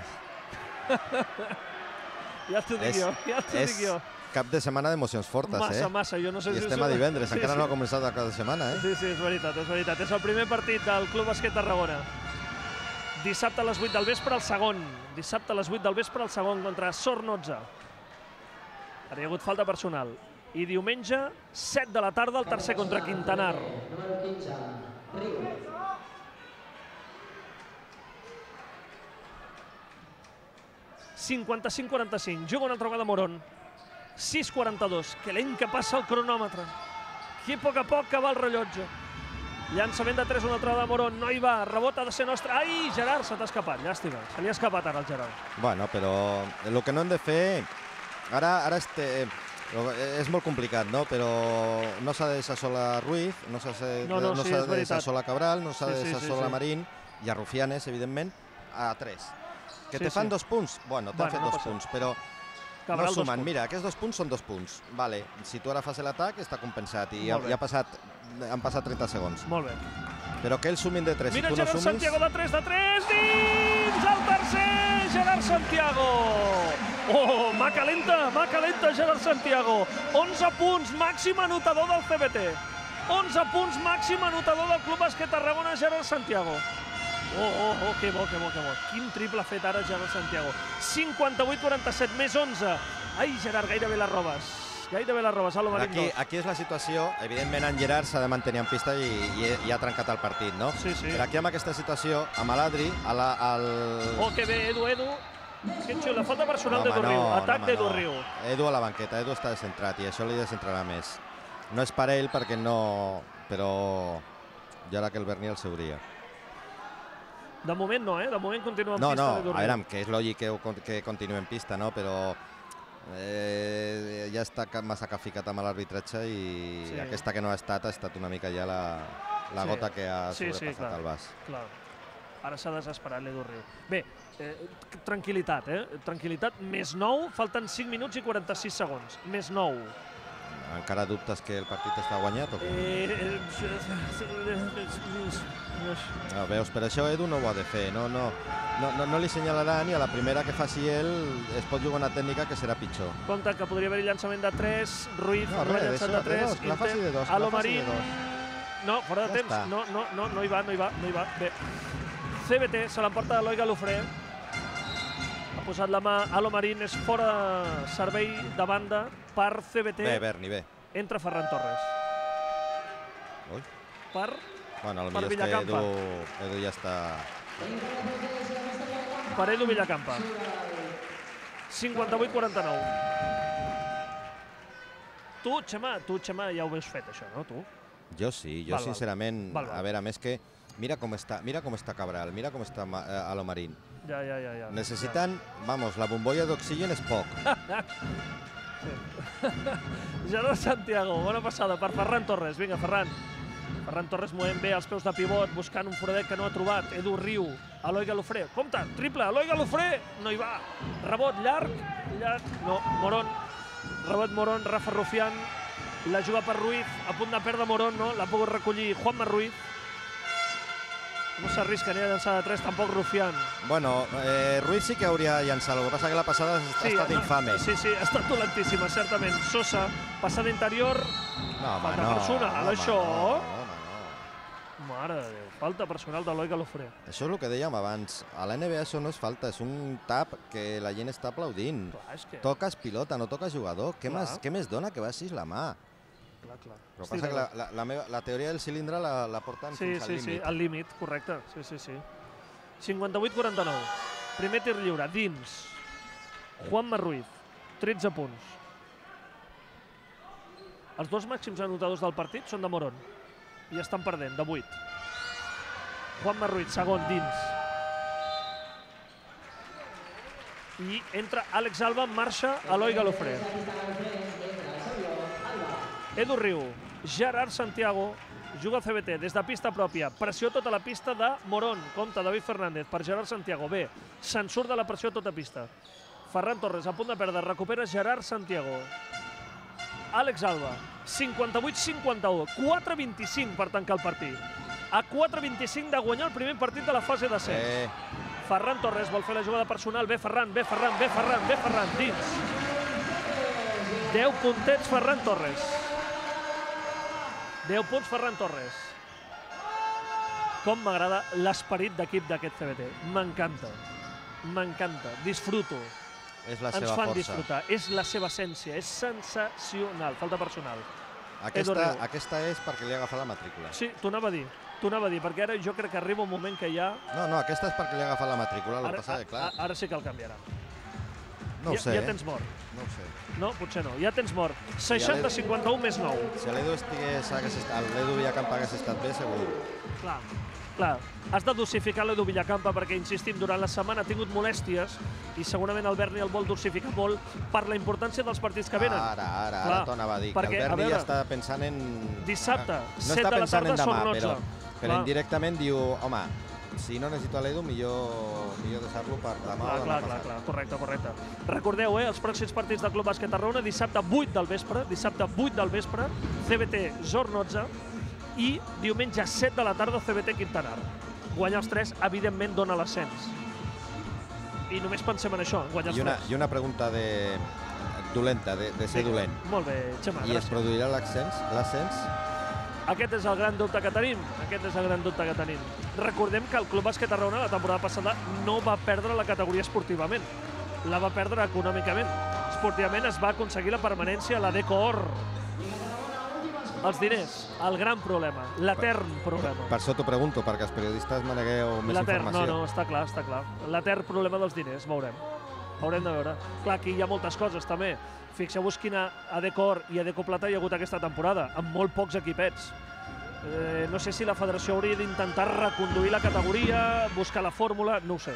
Ja t'ho dic jo. Cap de setmana d'emocions fortes, Massa. Jo no sé I estem a divendres, encara no ha començat cada setmana, Sí, és veritat. És el primer partit del Club Bàsquet Tarragona. Dissabte a les 8 del vespre, el segon. Dissabte a les 8 del vespre, el segon, contra Sornoza. Ara hi ha hagut falta personal. I diumenge, 7 de la tarda, el tercer contra Quintanar. ...55-45, juga una altra vegada Morón. 6-42, que lent que passa el cronòmetre. Que a poc que va el rellotge. Llançament de 3 una altra vegada Morón, no hi va, rebot ha de ser nostre. Ai, Gerard, se t'ha escapat, llàstima. Se li ha escapat ara al Gerard. Bueno, però el que no hem de fer... Ara és molt complicat, no? Però no s'ha de deixar sola Ruiz, no s'ha de deixar sola Cabral, no s'ha de deixar sola Marín i a Rufianes, evidentment, a 3. Que te fan 2 punts? Bueno, t'han fet 2 punts, però no sumen. Mira, aquests 2 punts són 2 punts. Vale, si tu ara fas l'atac, està compensat i han passat 30 segons. Molt bé. Però que ells sumin de 3, si tu no Gerard sumis... Santiago de 3, dins el tercer, Gerard Santiago. Oh, mà calenta Gerard Santiago. 11 punts, màxim anotador del CBT. 11 punts, màxim anotador del Club Bàsquet Tarragona, Gerard Santiago. Oh, que bo. Quin triple ha fet ara Gerard Santiago. 58-47, més 11. Ai, Gerard, gairebé les robes. Alo Marín 2. Aquí és la situació, evidentment en Gerard s'ha de mantenir en pista i ha trencat el partit, no? Sí. Però aquí amb aquesta situació, amb l'Adri, Oh, que bé, Edu. Que xulo, falta personal d'Edu Riu. Atac d'Edu Riu. Edu a la banqueta, Edu està descentrat i això li descentrarà més. No és per ell perquè no... Però jo ara que el Berni el seuria. De moment no, De moment continua en pista d'Edu Riu. A veure, que és lògic que continuï en pista, no? Però ja està massa ficat amb l'arbitratge i aquesta que no ha estat una mica ja la gota que ha sobrepassat el vas. Clar. Ara s'ha desesperat l'Edu Riu. Bé, tranquil·litat, Tranquil·litat, més 9, falten 5 minuts i 46 segons. Més 9. Encara dubtes que el partit està guanyat o què? Veus, per això Edu no ho ha de fer. No li senyalaran i a la primera que faci ell es pot jugar una tècnica que serà pitjor. Compte que podria haver-hi llançament de 3, Ruiz no ha llançat de 3. La faci de 2. Alo Marín. No, fora de temps. No hi va. Bé. CBT se l'emporta Eloi Galofré. Ha posat la mà Alo Marín, és fora servei de banda per CBT. Bé, Berni, bé. Entra Ferran Torres. Ui. Bueno, potser és que Edu ja està... Per Edu Villacampa. 58-49. Tu, Xema, ja ho veus fet, això, no, tu? Jo sí, sincerament, a veure, a més que mira com està Cabral, mira com està Alo Marín. Ja. Necessiten, vamos, la bombolla d'oxigen és poc. Gerard Santiago, bona passada per Ferran Torres. Vinga, Ferran Torres movent bé els peus de pivot, buscant un foradet que no ha trobat. Edu Riu, Eloi Galofré. Compte, triple, Eloi Galofré. No hi va. Rebot llarg. No, Morón. Rebot Morón, Rafa Rufián. La juga per Ruiz. A punt de perdre Morón, no? L'ha pogut recollir Juanma Ruiz. No s'arrisca ni a llançar de 3, tampoc Rufián. Bueno, Ruiz sí que hauria de llançar, el que passa que la passada ha estat infame. Sí, ha estat dolentíssima, certament. Sosa, passada interior. Falta personal, això. Mare de Déu, falta personal d'Eloi Galofré. Això és el que dèiem abans. A la NBA això no és falta, és un tap que la gent està aplaudint. Toques pilota, no toques jugador. Què més dona que baixis la mà? Clar. Però passa que la teoria del cilindre la porten fins al límit. Sí, al límit, correcte. Sí. 58-49. Primer tir lliure, dins. Juanma Ruiz, 13 punts. Els dos màxims anotadors del partit són de Morón. I estan perdent, de 8. Juanma Ruiz, segon, dins. I entra Àlex Alba, marxa Eloi Galofré. Edu Riu, Gerard Santiago, juga al CBT des de pista pròpia. Pressió tota la pista de Morón. Compte David Fernández per Gerard Santiago. Bé, se'n surt de la pressió tota pista. Ferran Torres a punt de perdre, recupera Gerard Santiago. Àlex Alba, 58-51, 4-25 per tancar el partit. A 4-25 de guanyar el primer partit de la fase d'ascens. Ferran Torres vol fer la jugada personal. Bé Ferran, bé Ferran, bé Ferran, bé Ferran, dins. 10 puntets Ferran Torres. 10 punts Ferran Torres. Com m'agrada l'esperit d'equip d'aquest CBT. M'encanta. M'encanta. Disfruto. És la seva Ens fan força. disfrutar. És la seva essència. És sensacional. Falta personal. Aquesta és perquè li ha agafat la matrícula. Sí, t'ho anava a dir. T'ho anava a dir, perquè ara jo crec que arriba un moment que ja... No, aquesta és perquè li ha agafat la matrícula. El que passa és clar. Ara sí que el canviarà. No ho sé. Ja tens mort. No ho sé. No, potser no. Ja tens mort. 60-51 més 9. Si l'Edu Villacampa hagués estat bé, segur. Clar. Has de dosificar l'Edu Villacampa perquè, insistim, durant la setmana ha tingut molèsties i segurament el Berni el vol dosificar molt per la importància dels partits que venen. Ara t'ho anava a dir, que el Berni ja està pensant en... Dissabte, 7 de la tarda, sort 12. Però indirectament diu, home, si no necessito a l'Edu, millor deixar-lo per demà o demà passat. Clar, correcte. Recordeu, els pròxims partits del Club Bàsquet Tarragona, dissabte 8 del vespre, CBT Zornotza, i diumenge 7 de la tarda CBT Quintanar. Guanyar els 3, evidentment, dona l'ascens. I només pensem en això, guanyar els 3. I una pregunta dolenta, de ser dolent. Molt bé, Xema, gràcies. I es produirà l'ascens? Aquest és el gran dubte que tenim. Recordem que el Club Bàsquet Tarragona la temporada passada no va perdre la categoria esportivament. La va perdre econòmicament. Esportivament es va aconseguir la permanència a la Decor. Els diners, el gran problema, l'etern problema. Per això t'ho pregunto, perquè els periodistes manegueu més informació. No, està clar. L'etern problema dels diners, veurem. Haurem de veure. Clar, aquí hi ha moltes coses, també. Fixeu-vos quina Adecor i Adeco Plata hi ha hagut aquesta temporada, amb molt pocs equipets. No sé si la federació hauria d'intentar reconduir la categoria, buscar la fórmula, no ho sé.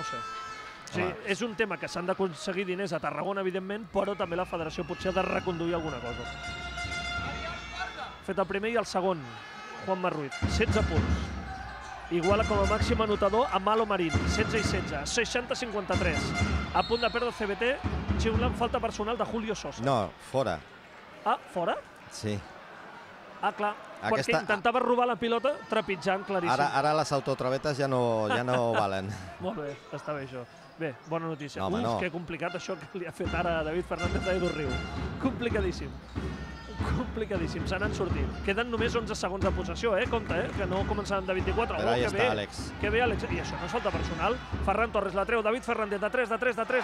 És un tema que s'han d'aconseguir diners a Tarragona, evidentment, però també la federació potser ha de reconduir alguna cosa. Fet el primer i el segon, Juanma Ruiz, 16 punts. Iguala com a màxim anotador a Malo Marín, 16 i 16, 60-53. A punt de perdre el CBT, xiulant falta personal de Julio Sosa. No, fora. Ah, fora? Sí. Ah, clar, perquè intentava robar la pilota trepitjant claríssim. Ara les autotravetes ja no valen. Molt bé, està bé això. Bé, bona notícia. No. Que complicat això que li ha fet ara David Fernández a Edu Riu. Complicadíssim, se n'han sortit. Queden només 11 segons de possessió, compte, que no començaran de 24. Però ahí està Àlex. Que bé, Àlex. I això no és falta personal. Ferran Torres la treu, David Fernández de 3.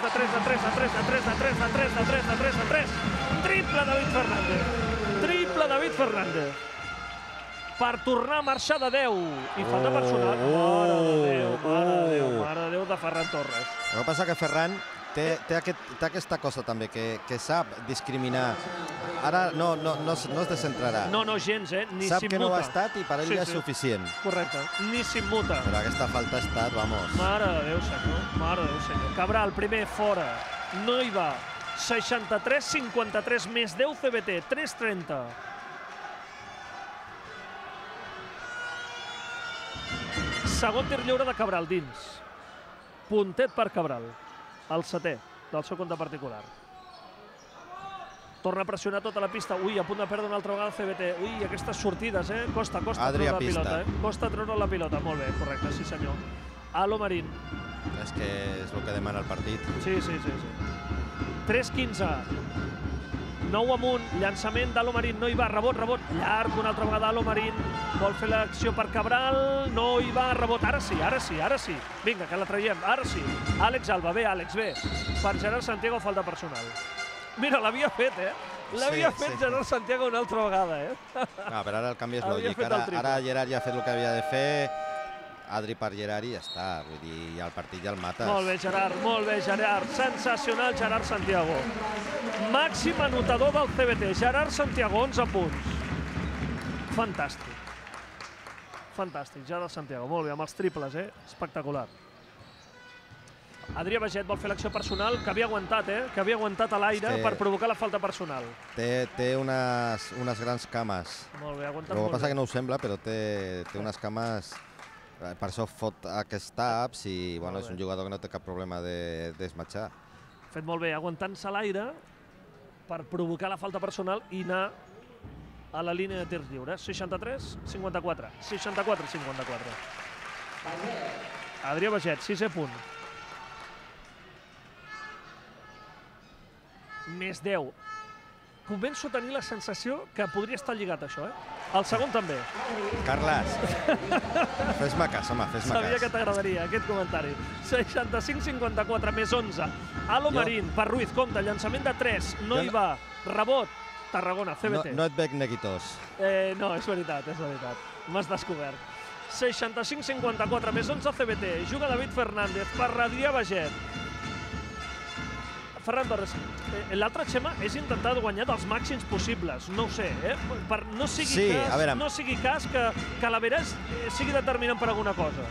Triple David Fernández. Per tornar a marxar de 10. I falta personal. Mare de Déu de Ferran Torres. El que passa que Ferran té aquesta cosa també, que sap discriminar. Ara no es descentrarà. No, gens, ni s'immuta. Sap que no ha estat i per ell ja és suficient. Correcte, ni s'immuta. Però aquesta falta ha estat, vamos. Mare de Déu, senyor. Cabral, primer, fora. No hi va. 63-53 més 10 CBT, 3-30. Segon tir lliure de Cabral dins. Puntet per Cabral. El setè del seu compte particular. Torna a pressionar tota la pista. Ui, a punt de perdre una altra vegada CBT. Ui, aquestes sortides, Costa treure la pilota, Costa treure la pilota. Molt bé, correcte, sí senyor. Alo Marín. És que és el que demana el partit. Sí. 3-15. 9 amunt, llançament d'Alo Marín, no hi va, rebot, llarg una altra vegada Alo Marín, vol fer l'acció per Cabral, no hi va, rebot, ara sí, vinga, que la traiem, ara sí, Àlex Alba, bé, Àlex, bé, per Gerard Santiago falta personal. Mira, l'havia fet, l'havia fet Gerard Santiago una altra vegada, Però ara el canvi és lògic, ara Gerard ja ha fet el que havia de fer, Adri per Gerard i ja està, vull dir, el partit ja el mates. Molt bé, Gerard, sensacional Gerard Santiago. Màxim anotador del CBT, Gerard Santiago, 11 punts. Fantàstic, Gerard Santiago, molt bé, amb els triples, espectacular. Adrià Baget vol fer l'acció personal, que havia aguantat, que havia aguantat a l'aire per provocar la falta personal. Té unes grans cames. Molt bé, ha aguantat El molt que passa bé. que no ho sembla, però té unes cames... Per això fot aquests taps i és un jugador que no té cap problema de desmatxar. Fet molt bé, aguantant-se a l'aire per provocar la falta personal i anar a la línia de tirs lliures. 63-54. 64-54. Adrià Baget, 6è punt. Més 10. Començo a tenir la sensació que podria estar lligat això, El segon també. Carles, fes-me cas, home, fes-me cas. Sabia que t'agradaria aquest comentari. 65-54 més 11. Alo Marín, per Ruiz, compte, llançament de 3, no hi va. Rebot, Tarragona, CBT. No et veig neguitós. No, és veritat, és veritat. M'has descobert. 65-54 més 11 CBT. Juga David Fernández per Adrià Baget. Ferran Torres, l'altre, Xema, és intentar guanyar dels màxims possibles. No ho sé, Per no sigui cas que l'Averès sigui determinant per alguna cosa.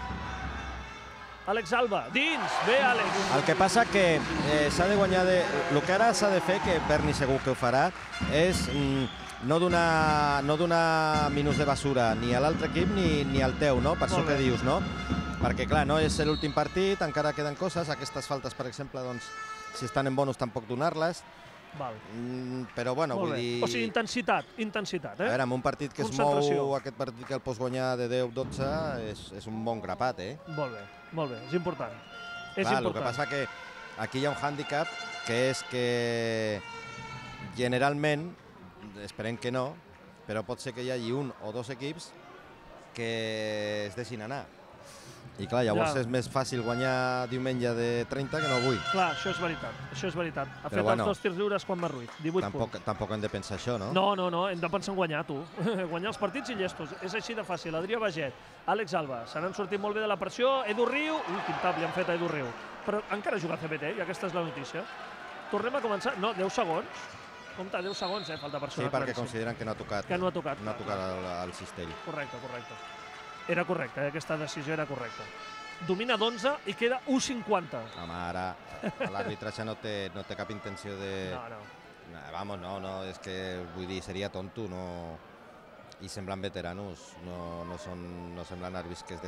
Àlex Alba, dins, bé, Àlex. El que passa que s'ha de guanyar... El que ara s'ha de fer, que Berni segur que ho farà, és no donar minuts de basura ni a l'altre equip ni al teu, no? Per això que dius, no? Perquè, clar, no és l'últim partit, encara queden coses. Aquestes faltes, per exemple, doncs, si estan en bonus tampoc donar-les. Però, bueno, vull dir... O sigui, intensitat, A veure, en un partit que es mou, aquest partit que el pots guanyar de 10-12, és un bon grapat, Molt bé, és important. Clar, el que passa que aquí hi ha un hàndicap, que és que generalment, esperem que no, però pot ser que hi hagi un o dos equips que es deixin anar. I clar, llavors és més fàcil guanyar diumenge de 30 que no avui. Clar, això és veritat. Ha fet els 2 tirs lliures Juanma Ruiz, 18 punts. Tampoc hem de pensar això, no? No, hem de pensar en guanyar, tu. Guanyar els partits i llestos. És així de fàcil. Adrià Baget, Àlex Alba, se n'han sortit molt bé de la pressió. Edu Riu, últim tap li han fet a Edu Riu. Però encara juga a CBT, i aquesta és la notícia. Tornem a començar. No, 10 segons. Compte, 10 segons, falta personal. Sí, perquè consideren que no ha tocat. Que no ha tocat. No ha tocat el cistell. Correcte. Era correcte, aquesta decisió era correcta. Domina d'11 i queda 1,50. Home, ara l'arbitratge no té cap intenció de... No. No, és que vull dir, seria tonto, no... I semblen veteranos, no semblen àrbits que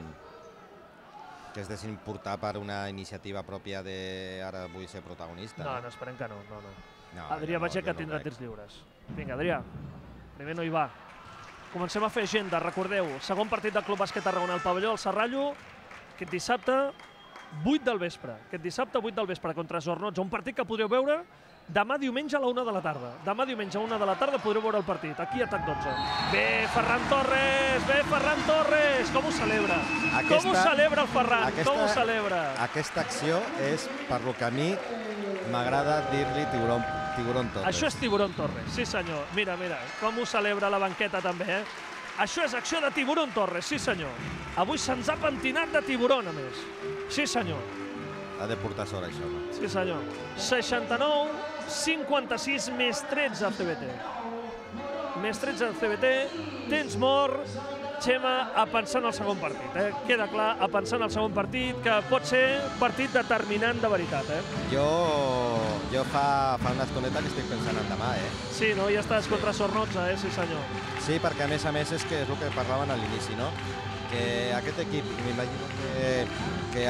es deixin portar per una iniciativa pròpia de ara vull ser protagonista. No, esperem que no. Adrià Baget que tindrà tirs lliures. Vinga, Adrià, primer no hi va. Comencem a fer agenda, recordeu, segon partit del Club Bàsquet Tarragona al pavelló del Serrallo, aquest dissabte 8 del vespre contra Zornots, un partit que podreu veure demà diumenge a la 1 de la tarda. Demà diumenge a 1 de la tarda podreu veure el partit, aquí a TAC 12. Bé, Ferran Torres! Com ho celebra? Com ho celebra el Ferran? Com ho celebra? Aquesta acció és per lo que a mi m'agrada dir-li Tiburón Torres. Això és Tiburón Torres, sí senyor. Mira, com ho celebra la banqueta també, Això és acció de Tiburón Torres, sí senyor. Avui se'ns ha pentinat de tiburón, a més. Sí senyor. Ha de portar sort, això. Sí senyor. 69, 56, més 13 al CBT. Més 13 al CBT, temps mort. Xema a pensar en el segon partit. Queda clar, a pensar en el segon partit, que pot ser partit determinant de veritat. Jo fa una estoneta que estic pensant en demà. Sí, no? Ja estàs contra Zornots, sí senyor. Sí, perquè a més és que és el que parlaven a l'inici, no? Que aquest equip, m'imagino que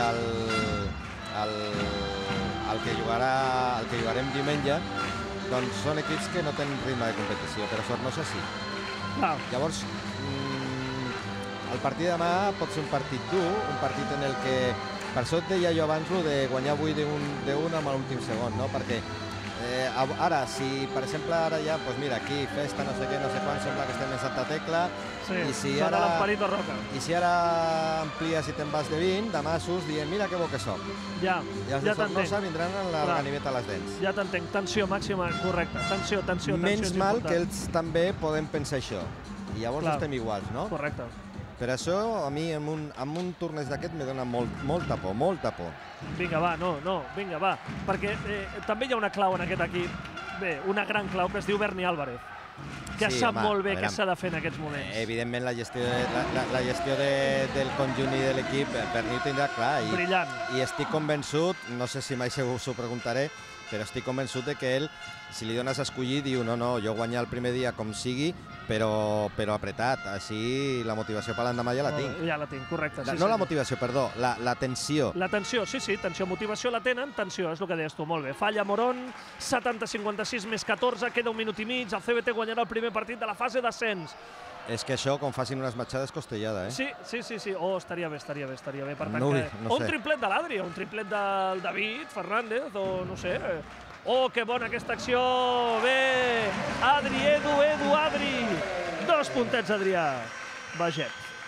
el que jugarem diumenge, doncs són equips que no tenen ritme de competició, però Zornots sí. Llavors, el partit de demà pot ser un partit dur, un partit en el que... Per això et deia jo abans de guanyar avui d'un amb l'últim segon, no? Perquè ara, si per exemple ara ja, doncs mira, aquí festa, no sé què, no sé quan, sembla que estem en Santa Tecla, i si ara amplies i te'n vas de 20, demà surts dient, mira que bo que soc. Ja t'entenc. Vindran amb la ganiveta a les dents. Ja t'entenc, tensió màxima, correcte. Tensió. Menys mal que ells també podem pensar això. I llavors estem iguals, no? Correcte. Per això, a mi, en un torneig d'aquest, me dona molta por. Vinga, va. Perquè també hi ha una clau en aquest equip, bé, una gran clau, que es diu Berni Álvarez. que sap molt bé què s'ha de fer en aquests moments. Evidentment, la gestió del conjunt i de l'equip, Berni ho tindrà clar. Brillant. I estic convençut, no sé si mai s'ho preguntaré, però estic convençut que ell, si li dones a escollir, diu no, jo guanyar el primer dia com sigui, però apretat. Així la motivació per l'endemà ja la tinc. Ja la tinc, correcte. No la motivació, perdó, la tensió. La tensió, sí, tensió, motivació la tenen, tensió, és el que deies tu, molt bé. Falla Morón, 70-56 més 14, queda un minut i mig, el CBT guanyarà el primer partit de la fase d'ascens. És que això, com facin unes matxades, costellada, Sí. Oh, estaria bé. Per tant, no sé. Un triplet de l'Adri, un triplet del David Fernández, o no sé. Oh, que bona aquesta acció. Bé, Adri, Adri. 2 puntets, Adrià. Baget.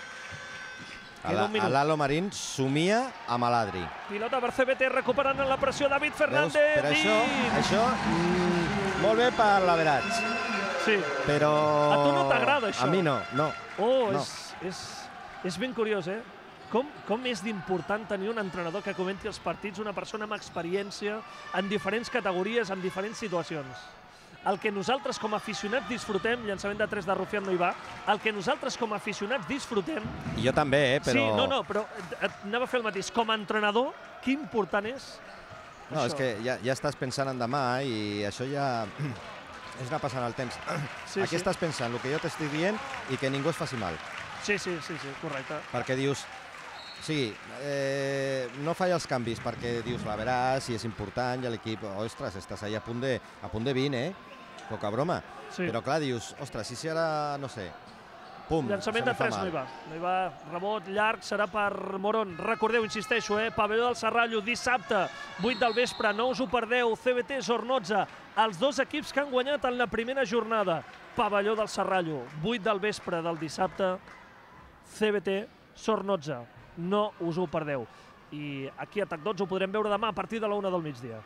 L'Alo Marín somia amb l'Adri. Pilota per CBT, recuperant la pressió David Fernández. Per això, molt bé per l'averatge. Sí. Però... A tu no t'agrada, això? A mi no. Oh, és ben curiós, eh? Com és d'important tenir un entrenador que comenti els partits, una persona amb experiència en diferents categories, en diferents situacions. El que nosaltres com a aficionats disfrutem, llançament de 3 de Rufián no hi va, el que nosaltres com a aficionats disfrutem... I jo també, però... Sí, però anava a fer el mateix. Com a entrenador, que important és No, és que ja estàs pensant en demà i això ja... és anar passant el temps. Aquí estàs pensant el que jo t'estic dient i que ningú es faci mal. Sí, correcte. Perquè dius... Sí, no falla els canvis perquè dius, la veràs, si és important, i l'equip, ostres, estàs allà a punt de 20, Poca broma. Però clar, dius, ostres, si ara, no sé, pum, llançament de 3 no hi va. Rebot llarg serà per Morón. Recordeu, insisteixo, Pavelló del Serrallo, dissabte, 8 del vespre, no us ho perdeu, CBT Zornoza, els 2 equips que han guanyat en la primera jornada. Pavelló del Serrallo, 8 del vespre del dissabte, CBT Zornoza. No us ho perdeu. I aquí a TAC12 ho podrem veure demà a partir de la 1 del migdia.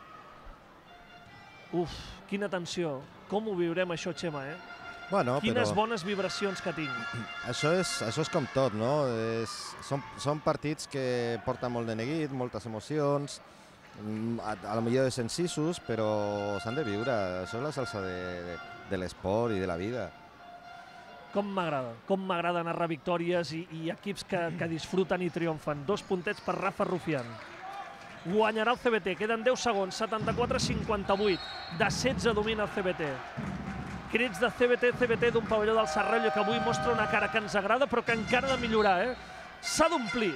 Uf, quina tensió. Com ho viurem això, Xema, Bueno, quines bones vibracions que tinc. Això és com tot, no? Són partits que porten molt de neguit, moltes emocions, a lo millor de sensisos, però s'han de viure. Això és la salsa de l'esport i de la vida. Com m'agrada narrar victòries i equips que disfruten i triomfen. 2 puntets per Rafa Rufián. Guanyarà el CBT, queden 10 segons, 74-58. De 16 domina el CBT. Crits de CBT d'un Pavelló del Serrallo que avui mostra una cara que ens agrada però que encara ha de millorar, S'ha d'omplir.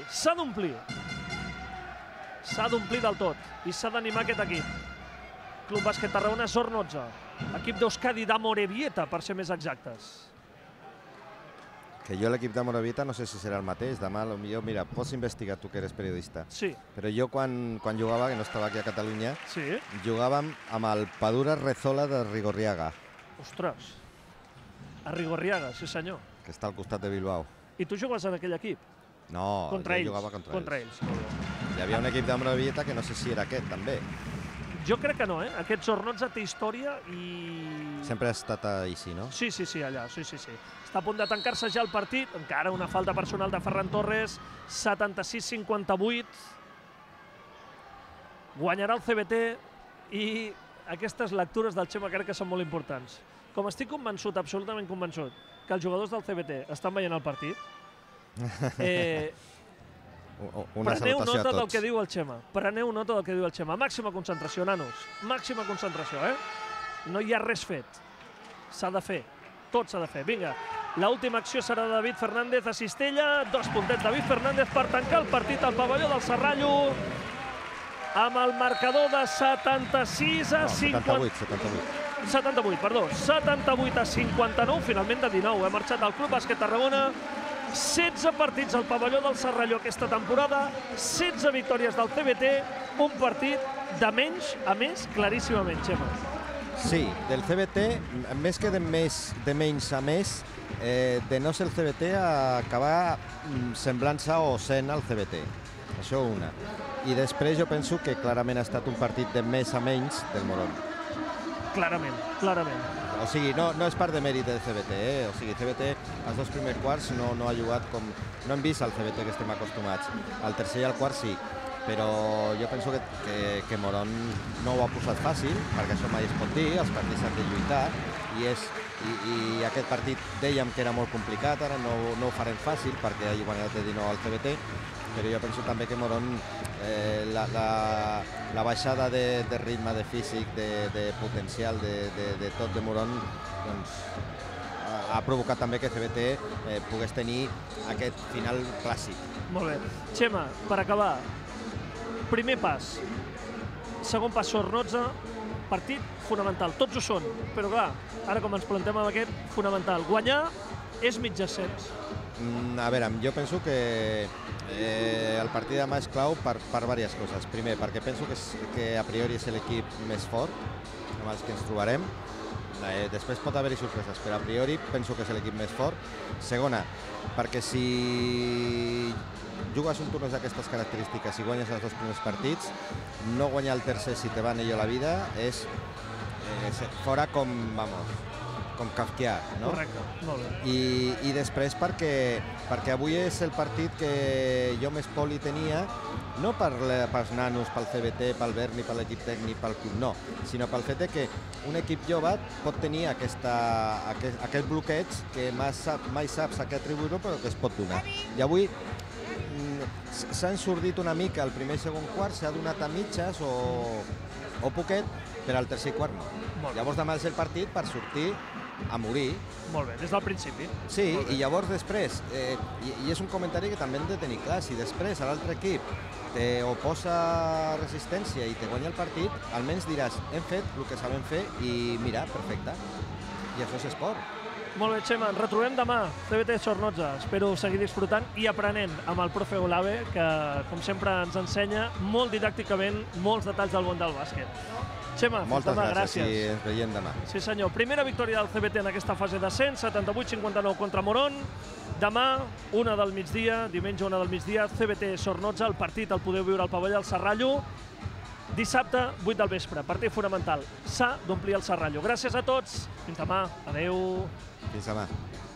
S'ha d'omplir del tot i s'ha d'animar aquest equip. Club Bàsquet Tarragona, Zornoza. Equip d'Euskadi d'Amorebieta, per ser més exactes. Que jo l'equip d'Amorebieta no sé si serà el mateix. Demà, potser, mira, pots investigar tu que eres periodista. Sí. Però jo quan jugava, que no estava aquí a Catalunya, jugàvem amb el Padura Rezola de Rigorriaga. Ostres, a Rigorriaga, sí senyor. Que està al costat de Bilbao. I tu jugues en aquell equip? No, jo jugava contra ells. Hi havia un equip d'Amorebieta que no sé si era aquest, també. Jo crec que no, Aquest Zornoza té història i... Sempre ha estat així, no? Sí, allà, sí. Està a punt de tancar-se ja el partit. Encara una falta personal de Ferran Torres. 76-58. Guanyarà el CBT i aquestes lectures del Xema crec que són molt importants. Com estic convençut, absolutament convençut, que els jugadors del CBT estan veient el partit, preneu nota del que diu el Xema. Màxima concentració, nanos. Màxima concentració, No hi ha res fet. S'ha de fer. Tot s'ha de fer. Vinga, l'última acció serà de David Fernández a Cistella. 2 puntets David Fernández per tancar el partit al Pavelló del Serrallo amb el marcador de 78-59, finalment de 19. Ha marxat el Club Bàsquet Tarragona. 16 partits al Pavelló del Serrallo aquesta temporada, 16 victòries del CBT, un partit de menys a més, claríssimament, Xema. Sí, del CBT, més que de menys a més, de no ser el CBT a acabar semblant-se o sent el CBT. Això una. I després jo penso que clarament ha estat un partit de més a menys del Morón. Clarament. O sigui, no és part de mèrit del CBT, O sigui, CBT als 2 primers quarts no ha jugat com... No hem vist el CBT que estem acostumats. Al tercer i al quart sí. però jo penso que Moron no ho ha posat fàcil, perquè això mai es pot dir, els partits s'han de lluitar, i aquest partit dèiem que era molt complicat, ara no ho farem fàcil perquè ha guanyat de 19 al CBT, però jo penso també que Moron, la baixada de ritme, de físic, de potencial, de tot de Moron, doncs, ha provocat també que CBT pogués tenir aquest final clàssic. Molt bé. Xema, per acabar, primer pas, segon pas Zornoza, partit fonamental, tots ho són, però clar, ara com ens plantem amb aquest, fonamental. Guanyar és mig ascens. A veure, jo penso que el partit de demà és clau per diverses coses. Primer, perquè penso que a priori és l'equip més fort amb els que ens trobarem. Després pot haver-hi sorpreses, però a priori penso que és l'equip més fort. Segona, perquè si jugues un torneig d'aquestes característiques i guanyes els 2 primers partits, no guanyar el tercer si te va anello la vida és fora com kafkià, no? Correcte, molt bé. I després perquè avui és el partit que jo més por li tenia, no pels nanos, pel CBT, pel Berni, per l'equip tècnic, pel club, no, sinó pel fet que un equip jove pot tenir aquest bloqueig que mai saps a què atribuir-ho, però que es pot donar. I avui s'ha ensordit una mica el primer i segon quart, s'ha donat a mitges o poquet, però al tercer i quart no. Llavors demà és el partit per sortir a morir. Molt bé, des del principi. Sí, i llavors després, i és un comentari que també hem de tenir clar, si després a l'altre equip te oposa resistència i te guanya el partit, almenys diràs, hem fet el que sabem fer i mira, perfecte. I això és esport. Molt bé, Xema, ens retrobem demà, CBT Zornoza. Espero seguir disfrutant i aprenent amb el profe Olave, que com sempre ens ensenya molt didàcticament molts detalls del món del bàsquet. Xema, fins demà, gràcies. I ens veiem demà. Sí senyor, primera victòria del CBT en aquesta fase d'ascens, 78-59 contra Moron. Demà, 1 del migdia, diumenge 1 del migdia, CBT Zornoza, el partit el podeu viure al pavelló del Serrallo. Dissabte, 8 del vespre, partit fonamental. S'ha d'omplir el Serrallo. Gràcies a tots, fins demà, adeu. Fins demà.